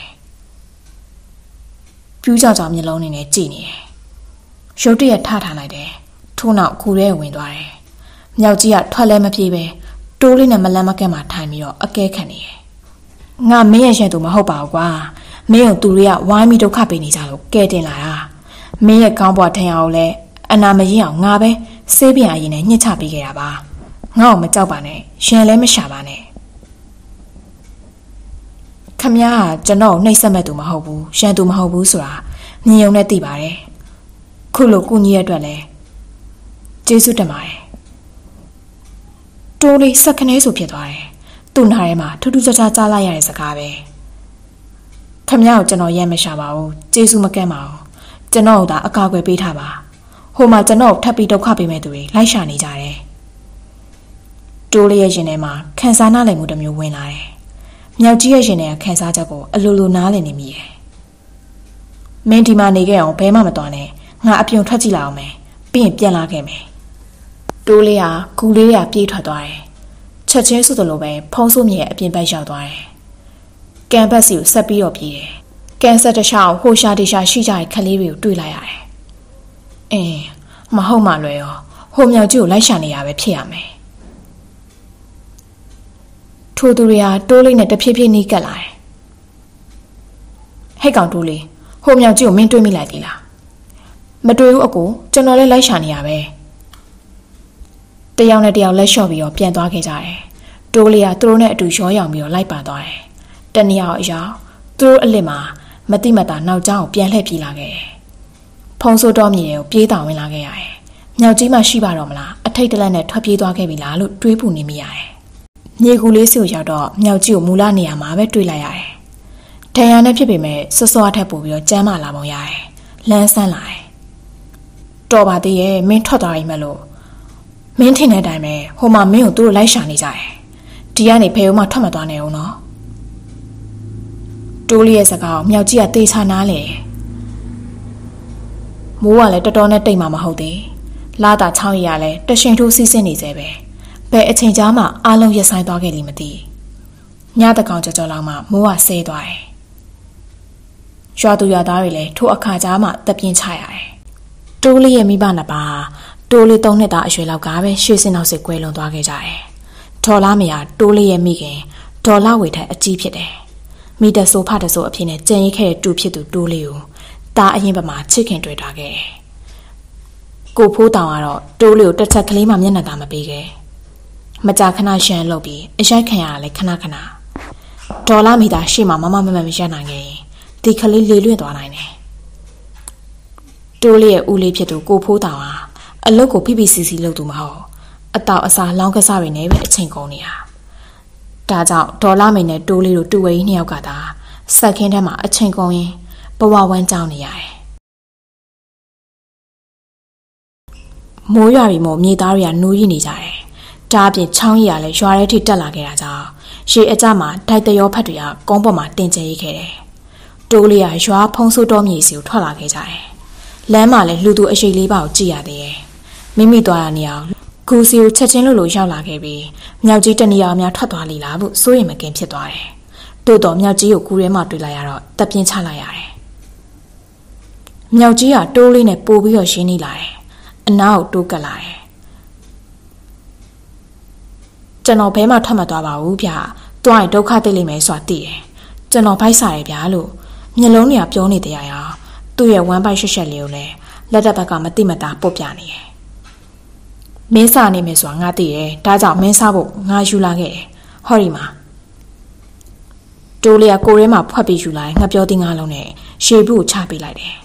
A: ပြူးကြောင်ကြောင်မျက်လုံးတွေနဲ့ကြည့်နေတယ်ရုတ်တရက်ထထားလိုက်တယ်ထို့နောက်ခုထဲဝင်သွားတယ်မြောက်ကြီးကထွက်လဲမပြေးပဲတိုးလေးနဲ့မလန်းမကဲမှာထိုင်ပြီးတော့အကဲခတ်နေတယ်ငါမင်းရဲ့ရှန်သူမဟုတ်ပါဘူးကွာမင်းတို့သူတွေကဝိုင်းပြီးဒုက္ခပေးနေကြလို့ကဲတင်လာတာမင်းရဲ့ကောင်းဘွားထင်အောင်လဲအနာမရင်အောင်ငါပဲဆေးပြန်အရင်နဲ့ညှစ်ချပေးခဲ့တာပါငါ့ကိုမကြောက်ပါနဲ့ရှင်လည်းမရှာပါနဲ့ခမည်းကကျွန်တော်နှိပ်စက်မဲ့သူမဟုတ်ဘူးရှန်သူမဟုတ်ဘူးဆိုတာမြင်ုံနဲ့သိပါတယ်ခုလိုကုညီရတဲ့အတွက်လဲကျေးဇူးတင်ပါတယ်တိုးလေးစက်ခနဲဆိုဖြစ်သွားတယ်သူ့နားထဲမှာထူးထူးခြားခြားကြားလိုက်ရတဲ့စကားပဲခမည်းကိုကျွန်တော်ရဲမရှာပါဘူးကျေးဇူးမကမ်းပါဘူးကျွန်တော်တို့အကာအကွယ်ပေးထားပါဟိုမှာကျွန်တော်ထပ်ပြီးဒုက္ခပေးမဲ့သူတွေလိုက်ရှာနေကြတယ်တိုးလေးရဲ့ရင်ထဲမှာခံစားနားလည်မှုတစ်မျိုးဝင်လာတယ်မြောက်ကြီးရဲ့ရင်ထဲကခံစားချက်ကိုအလိုလိုနားလည်နေမိတယ်မင်းဒီမှာနေခဲ့အောင်ဘဲမှမသွားနဲ့ငါအပြုံထွက်ကြည့်လာအောင်မယ်ပြီးရင်ပြန်လာခဲ့မယ်တိုးလေးကဂူလေးကပြေးထွက်သွားတယ်ချက်ချင်းဆိုသလိုပဲဖုံးဆိုးမြေရဲ့အပြင်ဘက်ရောက်သွားတယ်ကန်ဘတ်စီကိုဆက်ပြီးတော့ပြေးတယ်ကန်ဆက်တခြားဟိုရှာတေရှာရှိကြတဲ့ခလေးတွေကိုတွေ့လိုက်ရတယ်အင်းမဟုတ်မှလွယ်ရောဟိုမြောက်ကြီးကိုလိုက်ရှာနေရပဲဖြစ်ရမယ်ထိုသူတွေကတိုးလေးနဲ့တဖြည်းဖြည်းနီးကပ်လာတယ်ဟဲ့ကောင်တိုးလေးဟိုမြောက်ကြီးကိုမင်းတွေးမိလိုက်သေးလားမတွေးဘူးအကိုကျွန်တော်လည်းလိုက်ရှာနေရပဲတယောက်နဲ့တယောက်လက်လျှော့ပြီးတော့ပြန်သွားခဲ့ကြတယ်တိုးလေးကသူတို့နဲ့အတူရောရောင်ပြီးတော့လိုက်ပါသွားတယ်တနည်းအားအရာသူတို့အလစ်မှာမတိမတာနောက်ကျောင်းကိုပြန်လှည့်ပြေးလာခဲ့တယ်ဖုံးဆိုးတော်မြေကိုပြေးတောင်ဝင်လာခဲ့ရတယ်မြောက်ကြီးမှရှိပါတော့မလားအထိတ်တလန့်နဲ့ထွက်ပြေးသွားခဲ့ပြီလားလို့တွေးပူနေမိရတယ်မြေကူလေးစီကိုရောက်တော့မြောက်ကြီးကိုမူလနေရာမှာပဲတွေ့လိုက်ရတယ်ဒဏ်ရာနဲ့ဖြစ်ပေမဲ့ဆွဆွအထက်ပို့ပြီးတော့ကျမ်းမာလာပုံရတယ်လန်းဆန်းလာတယ်တော်ပါသေးရဲ့မင်းထွက်သွားပြီမဲ့လို့မင်းထင်တဲ့အတိုင်းပဲဟိုမှာမင်းကိုသူတို့လိုက်ရှာနေကြတယ်ဒီကနေဖေဦးမှထွက်မသွားနဲ့ဦးနော်တိုးလေးရဲ့စကားကိုမြောက်ကြီးကတေချာနားလေမိုးကလည်းတော်တော်နဲ့တိတ်မှမဟုတ်သေးလာတာချောင်းရည်ကလည်းတရှင်ထိုးစီးဆင်းနေသေးပဲဘယ်အချိန်ကြားမှအားလုံးရက်ဆိုင်သွားခဲ့လိမ့်မသိညတကောင်ကြော်ကြော်လောက်မှမိုးကဆဲသွားတယ်ရွာသူရွာသားတွေလည်းထိုအခါကြားမှတက်ပြင်းချရတယ်တိုးလေးရဲ့မိဘနှစ်ပါးတိုးလေးသုံးနှစ်သားအရွယ်လောက်ကပဲရွှေစင်နောက်စစ်ကွဲလွန်သွားခဲ့ကြတယ်ဒေါ်လာမယာတိုးလေးရဲ့မိခင်ဒေါ်လာဝေထက်အကြီးဖြစ်တယ်မိတဆိုးဖတဆိုးအဖြစ်နဲ့ကြံရိတ်ခဲ့တဲ့တူဖြစ်သူတိုးလေးကိုတာအရင်ပမာချစ်ခင်တွေ့ထားခဲ့တယ်ကိုဖိုးတောင်ကတော့တိုးလေးကိုတစ်ချက်ကလေးမှမျက်နှာသာမပေးခဲ့မကြာခဏရှမ်းလုပ်ပြီးအရိုက်ခံရတာလည်းခဏခဏဒေါ်လာမီတာရှေ့မှာမမမမမရက်နိုင်ခဲ့ရင်ဒီကလေးလေလွင့်သွားနိုင်တယ်တိုးလေးရဲ့ဦးလေးဖြစ်သူကိုဖိုးတောင်ဟာအလုတ်ကိုဖိဖိစီစီလုပ်သူမဟုတ်အတောက်အစားလောင်းကစားတွေနဲ့ပဲအချိန်ကုန်နေတာဒါကြောင့်ဒေါ်လာမိန်နဲ့တိုးလေးတို့တူဝဲကြီးနှစ်ယောက်ကသာစက်ခင်းထဲမှာအချိန်ကုန်ရင်ဘဝဝမ်းကြောင်းနေရတယ်မိုးရွာပြီးမို့မြေသားတွေကနိုးရီနေကြတယ်ဒါအပြင်ချောင်းရီကလည်းရွာထဲထိတက်လာခဲ့တာကြောင့်ရေအကြမှာဒိုက်တရောဖက်တွေကကုန်းပေါ်မှာတင်ကျဲရေးခဲ့တယ်တိုးလေးကရွာဖုံးဆိုးတော်မြေစီကိုထွက်လာခဲ့ကြတယ်လမ်းမှာလည်းလူသူအရှိလေးပါကိုကြည့်ရသေးတယ်မိမိသွားရနေအောင်ဂူစီကိုချက်ချင်းလို့လို့ရောက်လာခဲ့ပြီးမြောက်ကြီးတနေရာများထွက်သွားလိလားဖို့စိုးရိမ်မကင်းဖြစ်သွားတယ်တိုးတော်မြောက်ကြီးကိုကူထဲမှာတွေ့လိုက်ရတော့တပ်ပြင်းချလိုက်ရတယ်မြောက်ကြီးကတိုးလေးနဲ့ပို့ပြီးတော့ရှင်းနေလာတယ်အနားကိုတိုးကပ်လာတယ်ကျွန်တော်ဘဲမှထွက်မသွားပါဘူးဗျာတွားရင်ဒုက္ခသိလိမ့်မယ်ဆိုတာသိတယ်ကျွန်တော်ဖိုက်စားရဗျာလို့မျက်လုံးတွေကပြောနေတရားရောသူ့ရဲ့ဝမ်းပိုက်ရှက်ရှက်လေးကိုလည်းလက်တက်ဘက်ကမတိမတာပုတ်ပြနေတယ်မင်းစားနေမယ်ဆိုတာငါသိတယ်ဒါကြောင့်မင်းစားဖို့ငါယူလာခဲ့တယ်ဟောဒီမှာတိုးလေးကကိုရဲမှာဖွက်ပြီးယူလာငါပြောတဲ့ငါလုံးနဲ့ရှေဘူးကိုချပေးလိုက်တယ်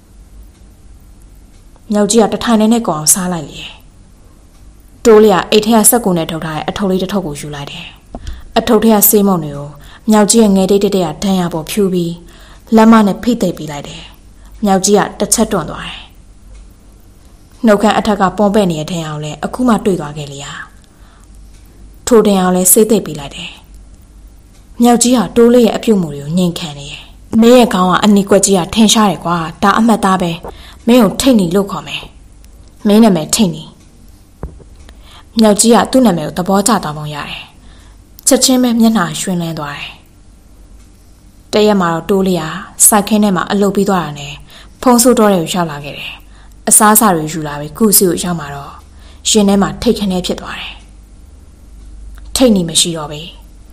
A: မြောက်ကြီးကတထိုင်နဲ့နဲ့ကောင်အောင်စားလိုက်လေတိုးလေးကအိတ်ထဲကစက်ကူနဲ့ထုတ်ထားတဲ့အထုပ်လေးတစ်ထုပ်ကိုယူလိုက်တယ်အထုပ်ထဲကဆေးမုံတွေကိုမြောက်ကြီးရဲ့ငယ်တိတ်တိတ်ကဒဏ်ရာပေါ်ဖြူပြီးလက်မနဲ့ဖိသိပ်ပေးလိုက်တယ်မြောက်ကြီးကတစ်ချက်တွန့်သွားတယ်နှုတ်ခမ်းအထက်ကပွန်ပဲ့နေတဲ့ဒဏ်ရာကိုလည်းအခုမှတွေ့သွားခဲ့လေထိုဒဏ်ရာကိုလည်းဆေးသိပ်ပေးလိုက်တယ်မြောက်ကြီးကတိုးလေးရဲ့အပြုတ်မှုတွေကိုညှင်ခံနေတယ်မင်းရဲ့ခေါင်းကအနီကွက်ကြီးကထင်ရှားတယ်ကွာဒါအမှတ်သားပဲမင်းကိုထိတ်နေလို့ခေါ်မယ်မင်းနာမည်ထိတ်နေမြောက်ကြီးကသူ့နာမည်ကိုသဘောကျသွားပုံရတယ်ချက်ချင်းပဲမျက်နှာရွှင်လန်းသွားတယ်တရက်မှာတော့တိုးလေးကစိုက်ခင်းထဲမှာအလုပ်ပြီးသွားတာနဲ့ဖုံးဆိုးတော့တွေကိုရောက်လာခဲ့တယ်အစားအစာတွေယူလာပြီးကုစီကိုရောက်မှာတော့ရှင်ထဲမှာထိတ်ခနဲဖြစ်သွားတယ်ထိတ်နေမရှိတော့ဘူး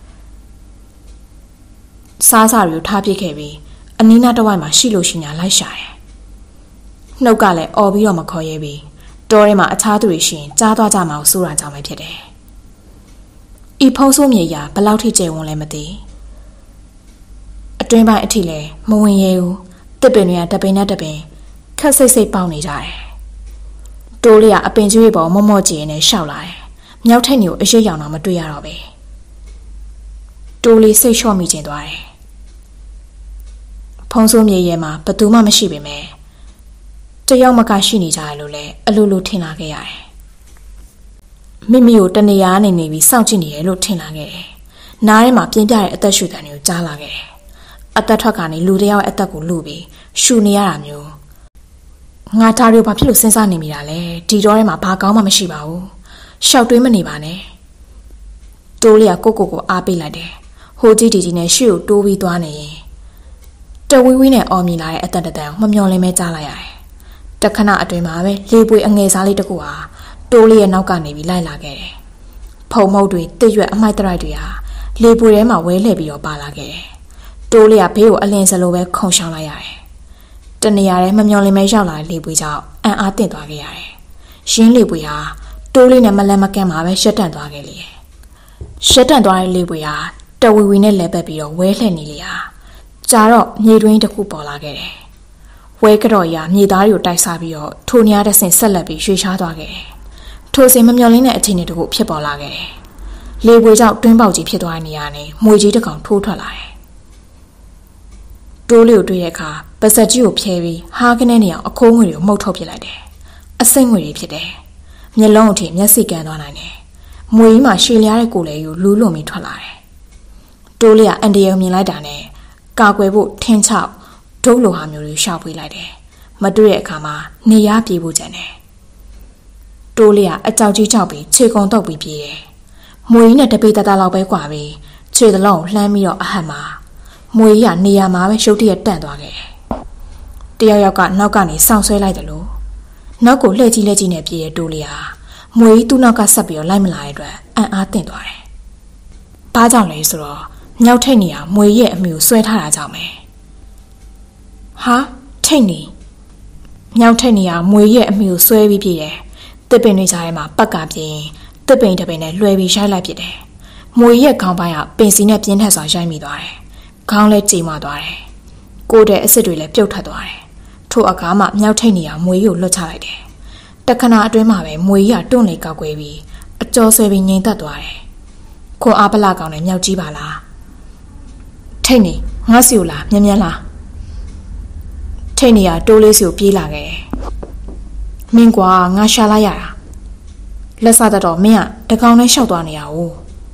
A: စားစာတွေကိုထားပစ်ခဲ့ပြီးအနီးနားတစ်ဝိုက်မှာရှိလို့ရှိညာလိုက်ရှာတယ်နှုတ်ကလည်းអော်ပြီးတော့မခေါ်ရဲပြီးတောထဲမှာအခြားသူတွေရှိရင်ကြားသွားကြမှာကိုစိုးတာကြောင့်ပဲဖြစ်တယ်ဤဖုံးဆိုးမြေရာဘလောက်ထိကျယ်ဝန်းလဲမသိအတွင်းပိုင်းအထိလည်းမဝင်ရဲဘူးတစ်ပင်တွေကတပင်နဲ့တပင်ခက်စိတ်စိတ်ပေါက်နေကြတယ်တိုးလေးကအပင်ကျွေးပေါ်မော့မော့ကြည့်နေရှောက်လာတယ်မြောက်ထက်ညိုအရေးရောင်တော့မတွေ့ရတော့ပဲတိုးလေးစိတ်လျှော့မိကျင်သွားတယ်ဖုံးဆိုးမြေရဲမှာဘသူမှမရှိပေမဲ့တယောက်မကရှိနေကြရလို့လဲအလိုလိုထင်လာခဲ့ရတယ်မိမိကိုတနေရာနေနေပြီးစောင့်ကြည့်နေရလို့ထင်လာခဲ့တယ်နားထဲမှာပြင်းပြတဲ့အသက်ရှူတန်တွေကိုကြားလာခဲ့တယ်အသက်ထွက်ကနေလူတယောက်ရဲ့အသက်ကိုလူပြီးရှူနေရတာမျိုးငါသားတို့ဘာဖြစ်လို့စဉ်းစားနေမိတာလဲဒီတော့ထဲမှာဘာကောင်းမှမရှိပါဘူးရှောက်တွေးမနေပါနဲ့တိုးလေးကကိုကိုကိုအားပေးလိုက်တယ်ဟိုကြီးဒီကြီးနဲ့ရှေ့ကိုတိုးပြီးသွားနေရင်တဝီးဝီးနဲ့အော်မြင်လာတဲ့အသက်တတန်မမျော်လင့်မဲကြားလိုက်ရတယ်တခဏအတွင်းမှာပဲလေပွေအငယ်စားလေးတကူဟာတိုးလေးရဲ့နောက်ကနေပြီးလိုက်လာခဲ့တယ်ဖုံမုတ်တွေတစ်ရွက်အမိုက်တရိုက်တွေဟာလေပွေထဲမှာဝဲလှည့်ပြီးတော့ပါလာခဲ့တယ်တိုးလေးကဘေးကိုအလင်းစလိုပဲခုန်ရှောင်လိုက်ရတယ်တနေရာထဲမမျော်လင့်မဲရောက်လာတဲ့လေပွေကြောင့်အံ့အားသင့်သွားခဲ့ရတယ်ရင်းလေပွေဟာတိုးလေးနဲ့မလန့်မကန့်မှာပဲရှက်တန့်သွားခဲ့လေရှက်တန့်သွားတဲ့လေပွေဟာတဝီဝီနဲ့လဲပတ်ပြီးတော့ဝဲလှည့်နေလေဟာကြာတော့မြေတွင်းတစ်ခုပေါ်လာခဲ့တယ်ဝဲကတော့ရမြေသားတွေကိုတိုက်စားပြီးတော့ထိုနေရာတဲ့ဆင်ဆက်လက်ပြီးရွှေရှားသွားခဲ့တယ်ထိုစဉ်မမျော်လင့်တဲ့အခြေအနေတခုဖြစ်ပေါ်လာခဲ့တယ်လေပွေကြောင့်တွင်းပေါက်ကြီးဖြစ်သွားတဲ့နေရာနဲ့မွေကြီးတစ်ကောင်ထိုးထွက်လာတယ်တိုးလေးကိုတွေ့တဲ့အခါပါဇက်ကြီးကိုဖျဲပြီးဟားကနေနေအောင်အခိုးငွေတွေကိုမှုတ်ထုတ်ပစ်လိုက်တယ်အစိမ့်ငွေတွေဖြစ်တယ်မျက်လုံးအထိမျက်စိကန်းသွားနိုင်တယ်မွေကြီးမှာရှည်လျားတဲ့ကိုယ်လေးကိုလူးလွန်ပြီးထွက်လာတယ်တိုးလေးကအန်တရာမြင်လိုက်တာနဲ့ကာကွယ်ဖို့ထင်းချောက်ဒုတ်လိုဟာမျိုးတွေရှောက်ပေးလိုက်တယ်မတွေ့တဲ့အခါမှာနေရပြေးဖို့ကြံတယ်တိုးလေးကအကြောက်ကြီးချောက်ပြီးခြေကုံတုပ်ပြီးပြေးတယ်မွေကြီးနဲ့တပေတတလောက်ပဲကွာပြီးခြေတလုံးလှမ်းပြီးတော့အဟတ်မှာမွေကြီးကနေရာမှာပဲရုတ်တရက်တန့်သွားခဲ့တယ်တယောက်ယောက်ကနောက်ကနေစောင့်ဆွဲလိုက်တယ်လို့နောက်ကိုလှည့်ကြီးလှည့်ကြီးနဲ့ပြေးတဲ့တိုးလေးဟာမွေကြီးသူ့နောက်ကဆက်ပြီးတော့လိုက်မလာတဲ့အတွက်အံ့အားသင့်သွားတယ်ဘာကြောင့်လဲဆိုတော့မြောက်ထိတ်နေရမွေရဲ့အမျိုးဆွဲထားတာကြောင့်ပဲဟာထိတ်နေမြောက်ထိတ်နေရမွေရဲ့အမျိုးဆွဲပြီးပြည့်တယ်တစ်ပင်တွေကြားထဲမှာပတ်ကပြင်းတစ်ပင်တစ်ပင်နဲ့လွှဲပြီးရိုက်လိုက်ပြစ်တယ်မွေရဲ့ခေါင်းပိုင်းကပင်စီနဲ့ပြင်းထက်စွာရိုက်မိသွားတယ်ခေါင်းလည်းကြေမသွားတယ်ကိုယ်တဲ့အစ်စ်တွေလည်းပြုတ်ထွက်သွားတယ်ထို့အခါမှမြောက်ထိတ်နေရမွေကိုလွတ်ချလိုက်တယ်တခဏအတွင်းမှာပဲမွေကြီးကတွန့်လေကောက်ကွဲပြီးအကျော်ဆွဲပြီးငြိမ်သက်သွားတယ်ခွန်အားပလကောင်နဲ့မြောက်ကြီးပါလားထိတ်နေငါစီကိုလားမြ мян လားထိတ်နေရတိုးလေးစီကိုပြေးလာခဲ့မင်းကွာငါရှာလိုက်ရတာလက်စားတော့မင်းကတကောင်နဲ့ရှောက်သွားနေရအောင်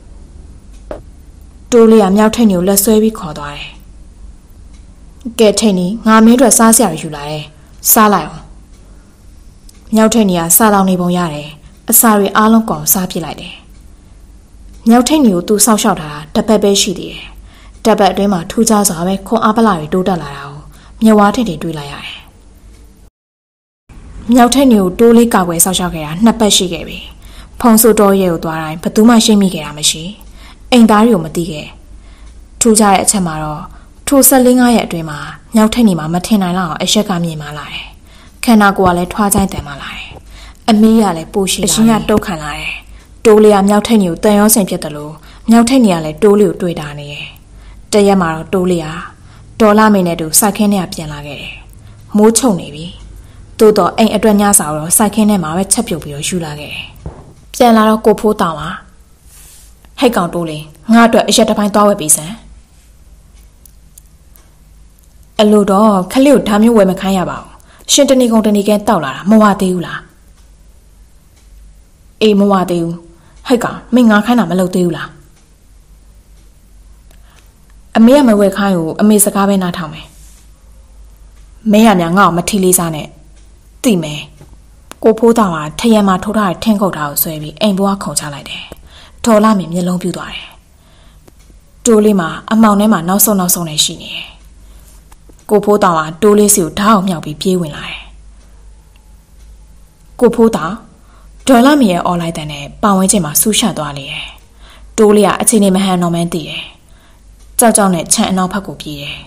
A: တိုးလေးကမြောက်ထိတ်နေကိုလက်ဆွဲပြီးခေါ်သွားတယ်ကဲထိတ်နေငါမင်းတို့စားစရာယူလာတယ်စားလိုက်အောင်မြောက်ထိတ်နေကစားလောင်နေပုံရတယ်အစာတွေအားလုံးကောင်စားပြစ်လိုက်တယ်မြောက်ထိတ်နေကိုသူစောက်ရှောက်ထားတာတပတ်ပဲရှိသေးတယ်တပ်ပတ်အတွင်းမှာထူးခြားစွာပဲခွန်အားပလာတွေတိုးတက်လာတာကိုမျက်ဝါးထိတ်တွေတွေ့လိုက်ရတယ်။မြောက်ထိတ်နေကိုတိုးလေးကာကွယ်ဆောက်ရှောက်ခဲ့တာနှစ်ပတ်ရှိခဲ့ပြီ။ဖုံဆိုတော်ရဲကိုသွားတိုင်းဘသူမှရှင်းမိခဲ့တာမရှိ။အိမ်သားတွေကိုမသိခဲ့။ထူးခြားတဲ့အချက်မှာတော့ထိုထိုဆက်လင်းကားရဲ့အတွင်းမှာမြောက်ထိတ်နေမှာမထင်နိုင်လောက်အောင်အရက်ကမြင်မာလာတယ်ခန္ဓာကိုယ်ကလည်းထွားချိုင်းတန်မာလာတယ်အမီးကလည်းပိုရှိလာတယ်အရှင်ကတုတ်ခံလာတယ်တိုးလေးကမြောက်ထိတ်နေကိုတန်ရောစင်ဖြစ်တယ်လို့မြောက်ထိတ်နေကလည်းတိုးလေးကိုတွေ့တာနေတယ်တရက်မှာတော့တိုးလေးကဒေါ်လာမင်းနဲ့တူစိုက်ခင်းထဲကပြန်လာခဲ့တယ်မိုးချုံနေပြီတိုးတော့အိမ်အတွက်ညစာတော့စိုက်ခင်းထဲမှာပဲချက်ပြုတ်ပြီးတော့ယူလာခဲ့တယ်ပြန်လာတော့ကိုဖိုးတောင်းပါဟိတ်ကောင်တိုးလေးငါအတွက်အရက်တစ်ပိုင်းသွားဝယ်ပေးစမ်းအလိုတော့ခလေးကိုဓာမျိုးဝယ်မခိုင်းရပါဘူးရှင်တဏီကုံတဏီကဲတောက်လာတာမဝသေးဘူးလားအေးမဝသေးဘူးဟိတ်ကောင်မင်းငါခိုင်းတာမလုပ်သေးဘူးလားအမေကမဝယ်ခိုင်းကိုအမေစကားပဲနားထောင်မယ်မင်းကညာငါ့ကိုမထီလေးစားနဲ့သိမယ်ကိုဖိုးတောင်ကထရံမှာထိုးထားတဲ့ထင်းခုတ်ထားကိုဆွဲပြီးအိမ်ဘွားခုံချလိုက်တယ်ဒေါ်လာမင်းမျက်လုံးပြူသွားတယ်တိုးလေးမှာအမောင်ထဲမှာနောက်ဆုံးနောက်ဆုံးနဲ့ရှိနေတယ်ကိုဖိုးတောင်ကတိုးလေးစီကိုဓာတ်အောင်မြောက်ပြီးပြေးဝင်လာတယ်ကိုဖိုးတောင်ဒေါ်လာမင်းရဲ့အော်လိုက်တဲ့နဲ့ပဝန်းကျင်မှာဆူရှတ်သွားလေတယ်တိုးလေးကအချိန်နဲ့မဟန်တော့မှန်းသိတယ်ကြောက်ကြောက်နဲ့ခြံအနောက်ဘက်ကိုပြေးတယ်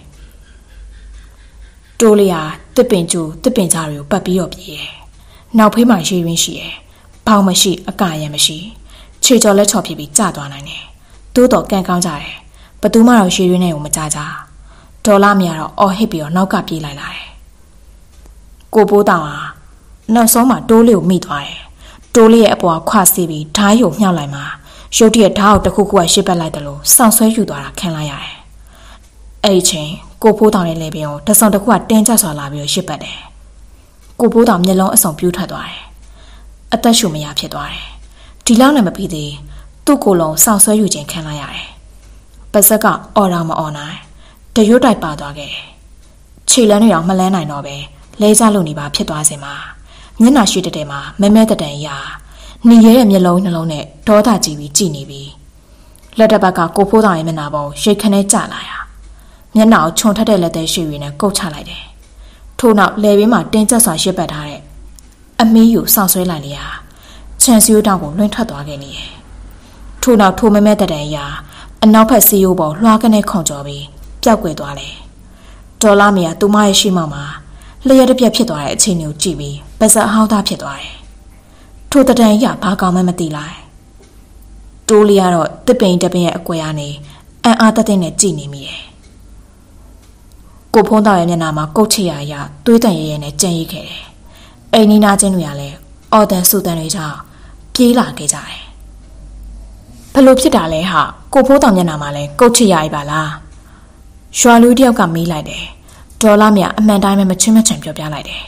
A: တိုးလေးကတစ်ပင်ကျူတစ်ပင်ကြားတွေကိုပတ်ပြီးတော့ပြေးတယ်နောက်ဖေးမှာရေရင်းရှိတယ်ဘောင်မရှိအကရံမရှိခြေကြော်လက်ချော်ဖြစ်ပြီးကျသွားနိုင်တယ်သို့တော့ကန်ကောင်းကြတယ်ဘသူမှတော့ရေရင်းနဲ့ကိုမကြကြဒေါ်လာမရတော့အော်ဟစ်ပြီးတော့နောက်ကပြေးလိုက်လာတယ်ကိုပိုးတောင်ဟာနောက်ဆုံးမှာတိုးလေးကိုမိသွားတယ်တိုးလေးရဲ့အပေါ်ခွစီးပြီးဓာတ်ရုံမြှောက်လိုက်မှာရုတ်တရက်ဓာတ်ကိုတစ်ခုခုကရှစ်ပတ်လိုက်တယ်လို့စောင့်ဆွဲယူသွားတာခံလိုက်ရတယ်အဲ့ဒီချိန်ကိုပိုးတောင်ရဲ့လေပင်ကိုတဆောင်တစ်ခုကတင်းကျပ်စွာလာပြီးရှစ်ပတ်တယ်ကိုပိုးတောင်မျက်လုံးအစုံပြူးထွက်သွားတယ်အသက်ရှူမရဖြစ်သွားတယ်ဒီလောက်နဲ့မပြီးသေးသူ့ကိုယ်လုံးစောင့်ဆွဲယူခြင်းခံလိုက်ရတယ်ပါဇက်ကအော်တော်မအော်နိုင်တရွတ်တိုက်ပါသွားခဲ့တယ်ခြေလမ်းတွေတော့မလန်းနိုင်တော့ပဲလဲကျလို့နေပါဖြစ်သွားစင်မှာမျက်နှာရှိတဲ့တဲမှာမဲမဲတတန်ရာနေရဲရဲ့မျက်လုံးနှလုံးနဲ့ဒေါသကြီးပြီးကြည်နေပြီလက်တစ်ဘက်ကကိုဖိုးတော်ရဲ့မျက်နှာပေါ်ရိတ်ခနဲကျလာရမျက်နှာကိုခြုံထက်တဲ့လက်သေးရှိရင်းနဲ့ကုတ်ချလိုက်တယ်ထို့နောက်လယ်ဘေးမှာတင်းကျပ်စွာရှစ်ပတ်ထားတဲ့အမီးယူစောင့်ဆွဲလိုက်လျာခြံစည်းရိုးတောင်ကိုလွှင့်ထွက်သွားခဲ့နေတယ်ထို့နောက်ထိုမဲမဲတတန်ရာအနောက်ဘက်စီးရိုးပေါ်လွှားကနေခုန်ကျော်ပြီးပျောက်ကွယ်သွားတယ်ဒေါ်လာမီယာသူမရဲ့ရှိမောက်မှာလျှက်တစ်ပြက်ဖြစ်သွားတဲ့အချိန်ကိုကြည့်ပြီးပါဇက်အဟောင်းသားဖြစ်သွားတယ်ထိုတတန်ကြီးကဘာကောင်းမှမသိလိုက်တိုးလီကတော့တစ်ပိန်တစ်ပင်ရဲ့အကွယ်ကနေအံ့အားတသက်နဲ့ကြည်နေမိတယ်ကိုဖုံးသားရဲ့မျက်နှာမှာကုတ်ချရရသွေးတန်ရဲရဲနဲ့ကြံ့ရိပ်ခဲ့တယ်အိမ်နီးနားချင်းတွေကလည်းအော်တန်ဆူတန်တွေကြောင့်ပြေးလာခဲ့ကြတယ်ဘလို့ဖြစ်တာလဲဟာကိုဖိုးတောင်မျက်နှာမှာလဲကုတ်ချရရပါလားရွာလူတယောက်ကမေးလိုက်တယ်ဒေါ်လာမြအမှန်တိုင်းပဲမချင်းမချန်ပြောပြလိုက်တယ်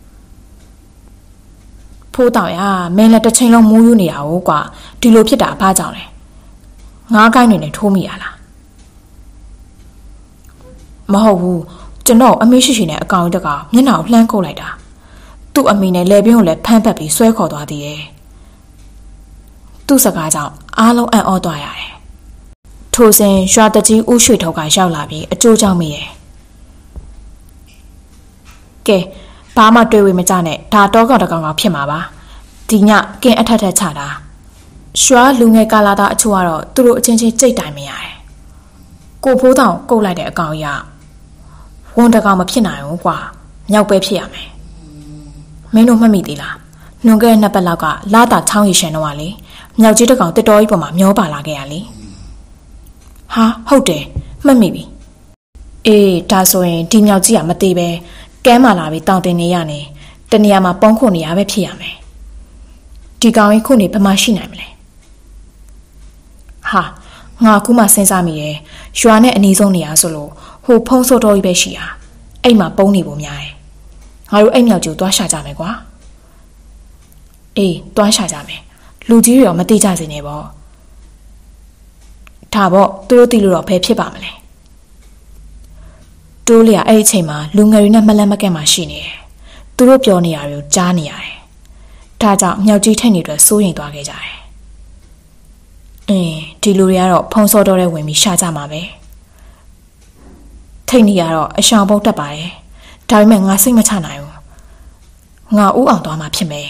A: ဖိုးတောင်ရမင်းလည်းတစ်ချိန်လုံးမူးယူနေတာဟုတ်ကွာဒီလိုဖြစ်တာဘာကြောင့်လဲငါးကိုင်းတွေနဲ့ထိုးမိရလားမဟုတ်ဘူးကျွန်တော်အမေရှိရှိနဲ့အကောင်တက်ကမျက်နှာကိုလှမ်းကုတ်လိုက်တာသူ့အမေနဲ့လေပင်းကိုလည်းဖမ်းပတ်ပြီးဆွဲခေါ်သွားသေးတယ်သူ့စကားကြောင့်အားလုံးအံ့ဩသွားရတယ်ထိုစဉ်ရွာတကြီးဦးရွှေထုတ်ကရောက်လာပြီးအကျိုးကြောင့်မိတယ်ကဲဘာမှတွေးဝေမကြနဲ့ဒါတော့ကောင်တကောင်ကောင်ဖြစ်မှာပါဒီညကင်းအထက်ထက်ချတာရွာလူငယ်ကာလာသားအချို့ကတော့သူတို့အချင်းချင်းကြိတ်တိုင်မရတယ်ကိုဖိုးတောင်ကုတ်လိုက်တဲ့အကောင်ရဝန်တကောင်မဖြစ်နိုင်ဘူးကွာမြောက်ပဲဖြစ်ရမယ်မင်းတို့မှတ်မိသေးလားနှုံခဲ့တဲ့နှစ်ပတ်လောက်ကလာတာချောင်းရီရှန်တော့ကလေမြောက်ကြီးတကောင်တစ်တော်ကြီးပေါ်မှာမျောပါလာခဲ့ရလေဟာဟုတ်တယ်မှတ်မိပြီအေးဒါဆိုရင်ဒီမြောက်ကြီးကမသေးပဲကဲမှလာပြီးတောင်းတင်နေရနေတနေရာမှာပေါင်းခုနေရပဲဖြစ်ရမယ်ဒီကောင်ကြီးခုနေဘယ်မှာရှိနိုင်မလဲဟာငါအခုမှစဉ်းစားမိတယ်ရွာနဲ့အနီးဆုံးနေရဆိုလို့ဟိုဖုံးစောတော်ကြီးပဲရှိတာအဲ့မှာပုံနေဖို့များတယ်ငါတို့အဲ့မြောက်ကျိုးသွားရှာကြမယ်ကွာအေးသွားရှာကြမယ်လူကြီးတွေရောမသိကြစေနဲ့ပေါ့ဒါပေါ့သူတို့သိလို့တော့ဘယ်ဖြစ်ပါမလဲတိုးလျာအဲ့ဒီအချိန်မှာလူငယ်တွေနဲ့မလန့်မကန့်မှရှိနေတယ်သူတို့ပြောနေရတွေကိုကြားနေရတယ်ဒါကြောင့်မြောက်ကြီးထိတ်နေအတွက်စိုးရိမ်သွားခဲ့ကြတယ်အင်းဒီလူတွေကတော့ဖုံးစောတော်တဲ့ဝင်ပြီးရှာကြမှာပဲထိတ်နေရတော့အရှောင်ပုတ်တက်ပါတယ်ဒါပေမဲ့ငါစိတ်မချနိုင်ဘူးငါဥအောင်သွားမှဖြစ်မယ်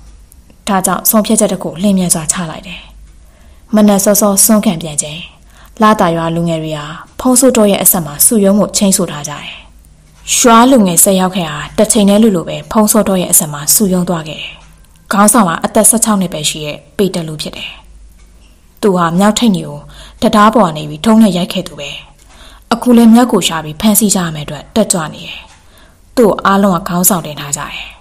A: ဒါကြောင့်ဆုံးဖြတ်ချက်တစ်ခုလင်းမြန်စွာချလိုက်တယ်မနက်စောစောစွန့်ခံပြန်ခြင်းလာတာရွာလူငယ်တွေဟာဖုံးဆိုးတော်ရဲ့အဆက်မှာစုယုံမှုချင်းဆိုထားကြတယ်။ရွာလူငယ်ဆက်ရောက်ခဲ့တာတစ်ချိန်တည်းလူလိုပဲဖုံးဆိုးတော်ရဲ့အဆက်မှာစုယုံသွားခဲ့တယ်။ခေါင်းဆောင်ကအသက်၁၆နှစ်ပဲရှိတဲ့ပေတလူဖြစ်တယ်။သူဟာမြောက်ထိပ်ကြီးကိုတရားပေါ်ကနေပြီးထုံးနဲ့ရိုက်ခဲ့သူပဲ။အခုလည်းမြောက်ကိုရှာပြီးဖမ်းဆီးကြရမယ့်အတွက်တက်ကြွနေတယ်။သူ့အားလုံးကခေါင်းဆောင်တင်ထားကြတယ်။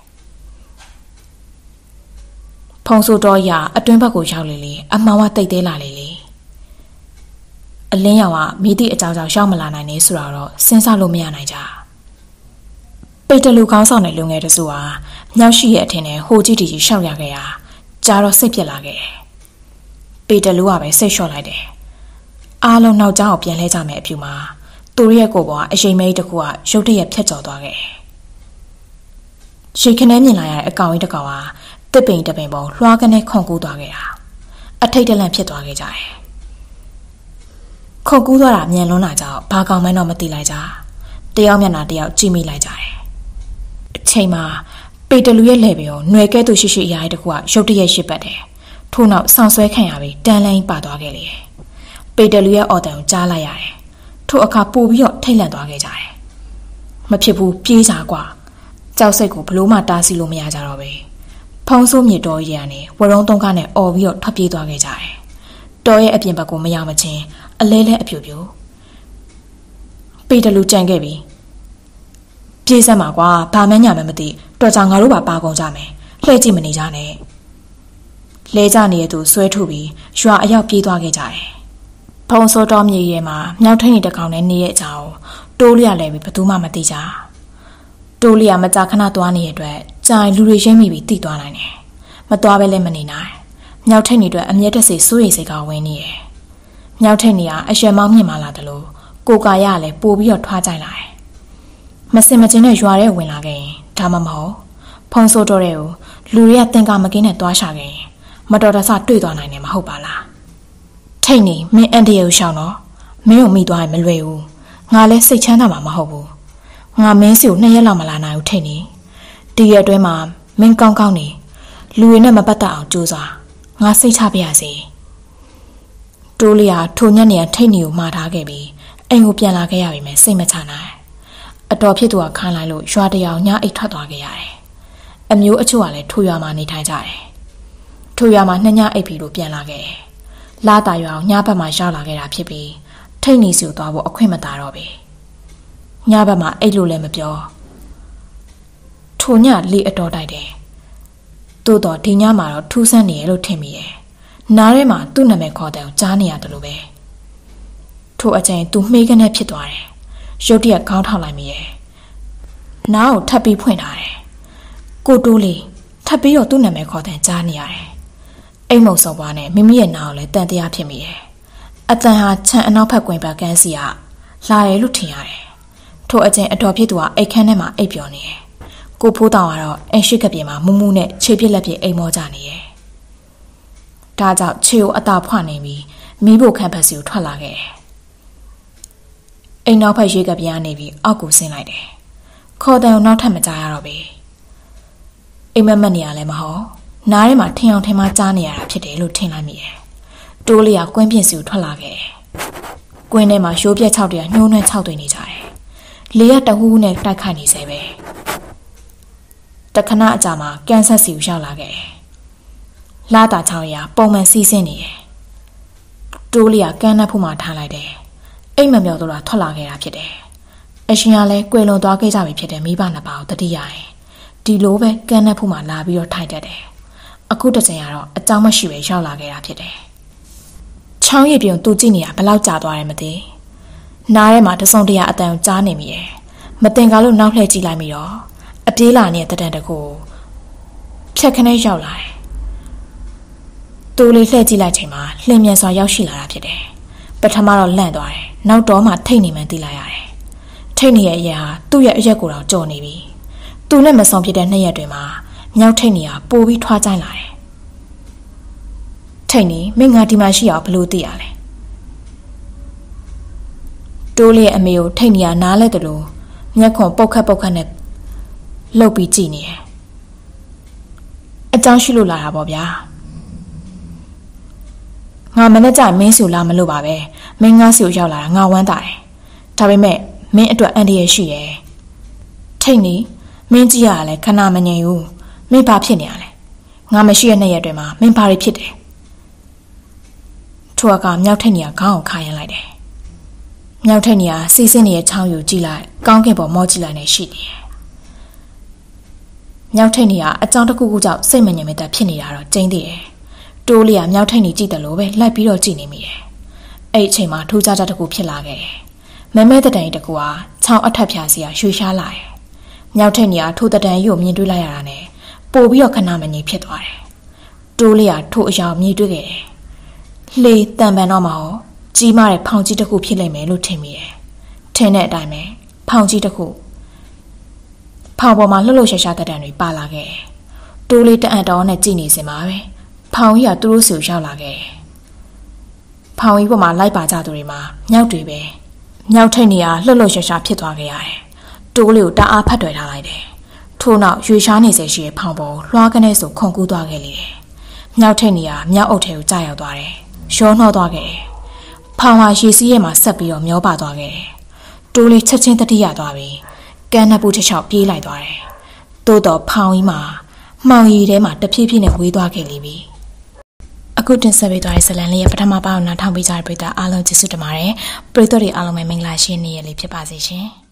A: ဖုံးဆိုးတော်ရအတွင်းဘက်ကိုရောက်လေလေအမှန်ဝတိတ်သေးလာလေလေအလင်းရောင်ကမိသည့်အကြောင်းကြောင့်ရောက်မလာနိုင်နေဆိုတာတော့စဉ်းစားလို့မရနိုင်ကြပေတလူခေါင်းဆောင်တဲ့လူငယ်တစုဟာမြောက်ရှိရဲ့အထင်နဲ့ဟိုကြည့်တီကြီးရှောက်ရခဲ့ရကြားတော့စိတ်ပြက်လာခဲ့တယ်ပေတလူကပဲစိတ်လျှော့လိုက်တယ်အားလုံးနောက်ကျောင်းကိုပြန်လဲကြမယ်အဖြူမှာသူ့ရဲ့ကိုယ်ပေါ်ကအရှိန်မဲတစ်ခုကရုတ်တရက်ဖြတ်ကျော်သွားခဲ့တယ်ရှိခနဲမြင်လာရတဲ့အကောင်ကြီးတစ်ကောင်ဟာတစ်ပိန်တစ်ပိန်ပေါ်လွှားကနေခုန်ကူးသွားခဲ့တာအထိတ်တလန့်ဖြစ်သွားခဲ့ကြတယ်ခုန်ကူးသွားတာမြန်လွန်းလာကြောင်ဘာကောင်မှန်းတော့မသိလိုက်ကြတယောက်မျက်နှာတယောက်ကြည့်မိလိုက်ကြတယ်အချိန်မှာပေတလူရဲ့လက်ပြီးတော့ຫນွယ်ကဲသူရှိရှိအရာတခုကရုတ်တရက်ရှစ်ပတ်တယ်ထို့နောက်ဆောင်ဆွဲခံရပြီးတန်လိုင်းပါသွားခဲ့လေပေတလူရဲ့အော်တန်ကိုကြားလိုက်ရတယ်ထို့အခါပို့ပြီးတော့ထိတ်လန့်သွားခဲ့ကြတယ်မဖြစ်ဘူးပြေးကြကွာကြောက်စိတ်ကိုဘလို့မှတားဆီးလို့မရကြတော့ပဲဖုံးဆိုးမြေတော်ကြီးကနေဝရုံးသုံးကားနဲ့អော်ပြီးတော့ထွက်ပြေးသွားခဲ့ကြတယ်တော်ရဲ့အပြင်ဘက်ကိုမရောက်မချင်းအလဲလဲအပြူပြူပေတလူကြံခဲ့ပြီပြေးစမ်းပါကွာဘာမှညာမှမသိတော်ကြောင်ငါတို့ပါပါကုန်ကြမယ်လှည့်ကြည့်မနေကြနဲ့လဲကြနေတဲ့သူဆွဲထုတ်ပြီးရွာအရောက်ပြေးသွားခဲ့ကြတယ်ဖုံးဆိုးတော်မြေရဲမှာမြောက်ထိန်တကောင်နဲ့နေရဲ့အကြောင်းတိုးလျလဲပြီးဘသူမှမသိကြတိုးလျမကြခဏသွားနေတဲ့အတွက်ကြိုင်လူတွေရင်းမိပြီးတိသွားနိုင်တယ်မသွားပဲလည်းမနေနိုင်မြောက်ထိန်တွေအတွက်အမျက်တက်စီစိုးရိမ်စိတ်ကဝင်နေတယ်မြောက်ထိန်တွေကအရှက်မောင်းမြင့်မာလာတယ်လို့ကိုကာရကလည်းပို့ပြီးတော့ထွားကြိုင်လာတယ်မစင်မချင်းနဲ့ရွာထဲဝင်လာခဲ့ရင်ဒါမှမဟုတ်ဖုံးဆိုးတော်တဲ့ကိုလူတွေကတင်ကာမကင်းနဲ့တွားရှာခဲ့ရင်မတော်တဆတွေ့သွားနိုင်တယ်မဟုတ်ပါလားထိတ်နေမင်းအန်တရကိုရှောင်းတော့မင်းကိုမိသွားရင်မလွယ်ဘူးငါလည်းစိတ်ချမ်းသာမှာမဟုတ်ဘူးငါမင်းစီကိုနှစ်ရက်လောက်မလာနိုင်ဘူးထိတ်နေဒီရက်အတွင်းမှာမင်းကောင်းကောင်းနေလူတွေနဲ့မပတ်သက်အောင်ကြိုးစားငါစိတ်ချပါရစေတိုးလျာထိုညက်နေထိတ်နေကိုမှားထားခဲ့ပြီးအိမ်ကိုပြန်လာခဲ့ရပြီမဲ့စိတ်မချနိုင်အတော်ဖြစ်သူကခန်းလိုက်လို့ရွာတရောင်ညအိတ်ထွက်သွားခဲ့ရတယ်အမျိုးအချို့ကလည်းထိုရွာမှာနေထိုင်ကြတယ်ထိုရွာမှာနှစ်ညအိတ်ပြီးလို့ပြန်လာခဲ့တယ်လာတာရွာညဘက်မှာရောက်လာခဲ့တာဖြစ်ပြီးထိတ်နေစီကိုသွားဖို့အခွင့်မသာတော့ပြီညဘက်မှာအိတ်လို့လည်းမပြောထိုညလေအတော်တိုက်တယ်သို့တော့ဒီညမှာတော့ထူးဆန်းနေရလို့ထင်မိတယ်နားထဲမှာသူ့နာမည်ခေါ်တယ်ကြားနေရတယ်လို့ပဲထိုအချိန်သူမှေးကနေဖြစ်သွားတယ်ရုတ်တရက်ခေါင်းထောက်လိုက်မိရဲ့နားကိုထပ်ပြီးဖွင့်ထားတယ်ကိုတိုးလေးထပ်ပြီးတော့သူ့နာမည်ခေါ်တယ်ကြားနေရတယ်အိမ်မုံစော်ပွားနဲ့မိမိရဲ့နားကိုလည်းတန်တရားဖြစ်မိတယ်အတန်ဟာခြံအနောက်ဘက်ကွင်ဘက်ကန်းစီကလာတယ်လို့ထင်ရတယ်ထိုအချိန်အတော်ဖြစ်သူကအိတ်ခမ်းထဲမှာအိပ်ပျော်နေတယ်ကိုဖိုးတောင်ကတော့အိမ်ရှိကပြေမှာမူးမူးနဲ့ခြေပြက်လက်ပြအိမ်မောကြနေတယ်ဒါကြောင့်ခြေကိုအသာဖွနေပြီးမီးဖို့ခန့်ဖက်စီကိုထွက်လာခဲ့တယ်အိမ်နောက်ဖက်ရွေးကပြားနေပြီးအောက်ကိုဆင်းလိုက်တယ်ခေါ်တယ်ကိုနောက်ထပ်မကြားရတော့ဘူးအိမ်မက်မက်နေရလဲမဟုတ်နားထဲမှာထင်အောင်ထင်မှကြားနေရတာဖြစ်တယ်လို့ထင်လိုက်မိတယ်တိုးလေးကကွင်းပြင်စီကိုထွက်လာခဲ့တယ်ကွင်းထဲမှာရိုးပြက်၆တရညှိုးနှွဲ၆သွင်းနေကြတယ်လေကတဟူးဟူးနဲ့တိုက်ခိုက်နေစေပဲတခဏအကြာမှာကန်ဆတ်စီကိုရောက်လာခဲ့တယ်လာတာချောင်းရပုံမှန်စီးဆင်းနေတယ်တိုးလေးကကန်းနှက်ဖို့မှထားလိုက်တယ်အိမ်မမျောတော့ထွက်လာခဲ့တာဖြစ်တယ်အရှင်ကလည်းကွယ်လွန်သွားခဲ့ကြပြီဖြစ်တယ်မိဘနှစ်ပါးကိုတတိယရင်ဒီလိုပဲကန်းနှက်ဖို့မှလာပြီးတော့ထိုင်တတ်တယ်အခုတစ်ချိန်ကတော့အကြောင်းမရှိပဲရောက်လာခဲ့တာဖြစ်တယ်ချောင်းရည်ပြုံသူကြည့်နေတာဘလောက်ကြာသွားတယ်မသိနားထဲမှာတစုံတရာအတန်ကိုကြားနေမိတယ်မတင်ကားလို့နောက်လှည့်ကြည့်လိုက်မိတော့အပြေးလာနေတဲ့တတန်တကူဖြက်ခနဲ့ရောက်လာတယ်တူလေးလှည့်ကြည့်လိုက်ချိန်မှာလှင်မြန်စွာရောက်ရှိလာတာဖြစ်တယ်ပထမတော့လန့်သွားတယ်နောက်တော့မှထိတ်နေမှန်းသိလိုက်ရတယ်ထိတ်နေရဲ့အရာဟာသူ့ရဲ့အရက်ကိုတော့ကြော်နေပြီသူနဲ့မဆောင်ဖြစ်တဲ့နှစ်ရက်တွေမှာမြောက်ထိတ်နေရပိုပြီးထွားကြိုင်းလာတယ်ထိတ်နေမင်းငါဒီမှာရှိအောင်ဘလို့သိရလဲတိုးလေးအမေကိုထိတ်နေရနားလဲတယ်လို့မျက်ခွန်ပုတ်ခတ်ပုတ်ခတ်နဲ့လှုပ်ပြီးကြည့်နေတယ်အကြောင်းရှိလို့လာတာပေါ့ဗျာငါမနဲ့ကြမင်းစီလာမလို့ပါပဲမင်းငါစီကိုရောက်လာတာငါဝမ်းသာတယ်ဒါပေမဲ့မင်းအတွက်အန်ဒီရရှိတယ်ထိတ်နေမင်းကြီးရလဲခဏမငြိမ်ဘူးမင်းဘာဖြစ်နေရလဲငါမရှိတဲ့နေ့ရက်တွေမှာမင်းဘာတွေဖြစ်တယ်ထိုကမြောက်ထိတ်နေရခေါင်းကိုခါရင်လိုက်တယ်မြောက်ထိတ်နေရစီးစင်းနေတဲ့ချောင်းယူကြည့်လိုက်ကောင်းကင်ပေါ်မော့ကြည့်လိုက်နေရှိတယ်မြောက်ထိတ်နေရအကြောင်းတစ်ခုခုကြောင့်စိတ်မငြိမ်မသက်ဖြစ်နေတာတော့ကျင်းသေးတယ်တိုးလေးကမြောက်ထိတ်နေကြည့်တယ်လို့ပဲလိုက်ပြီးတော့ကြည့်နေမိတယ်အဲ့အချိန်မှာထူးခြားချက်တစ်ခုဖြစ်လာခဲ့တယ်မဲမဲတတန်တကူဟာချောင်းအထက်ဖြာစီကရွှေရှားလာတယ်မြောက်ထိတ်နေရထိုးတတန်ကြီးကိုမြင်တွေ့လိုက်ရတာနဲ့ပို့ပြီးတော့ခဏမငြိမ်ဖြစ်သွားတယ်တိုးလေးကထိုးအယောင်မြင်တွေ့ခဲ့တယ်လေတန်ပန်တော့မှာဟောကြီးမားတဲ့ဖောင်ကြီးတစ်ခုဖြစ်လိမ့်မယ်လို့ထင်မိတယ်ထင်တဲ့အတိုင်းပဲဖောင်ကြီးတစ်ခုဖောင်ပေါ်မှာလှုပ်လှုပ်ရှားရှားတတန်တွေပါလာခဲ့တယ်တိုးလေးတအံ့တော်နဲ့ကြည့်နေစင်ပါပဲဖောင်ကြီးကသူတို့စီကိုရောက်လာခဲ့တယ်ဖောင်ကြီးပေါ်မှာလိုက်ပါကြသူတွေမှာမြောက်တွေပဲမြောက်ထိတ်နေရလှုပ်လှုပ်ရှားရှားဖြစ်သွားခဲ့ရတယ်တိုးလေးကိုတအားဖတ်တွေ့ထားလိုက်တယ်ထို့နောက်ရွေရှားနေစေရှိတဲ့ဖောင်ပေါ်လွှားကနေဆိုခုန်ကူးသွားခဲ့လေတယ်မြောက်ထိတ်နေရမြောက်အုပ်ထဲကိုကြာရောက်သွားတယ်ရောနှောသွားခဲ့တယ်ဖောင်ဟာရေစီးရဲမှာဆက်ပြီးတော့မျောပါသွားခဲ့တယ်တိုးလေးချက်ချင်းတတိယသွားပြီးကန်းနှစ်ပူတစ်ချောက်ပြေးလိုက်သွားတယ်သို့တော့ဖောင်ကြီးမှာမှောင်ရီထဲမှာတဖြည်းဖြည်းနဲ့ဝေးသွားခဲ့လိမ့်ပြီအခုတင်ဆက်ပေးသွားတဲ့ဇလန်လေးရဲ့ပထမပိုင်းကိုနားထောင်ပေးကြတဲ့ပရိသတ်အားလုံးကျေးဇူးတင်ပါတယ်ပရိသတ်တွေအားလုံးပဲမင်္ဂလာရှိနေရလေးဖြစ်ပါစေရှင်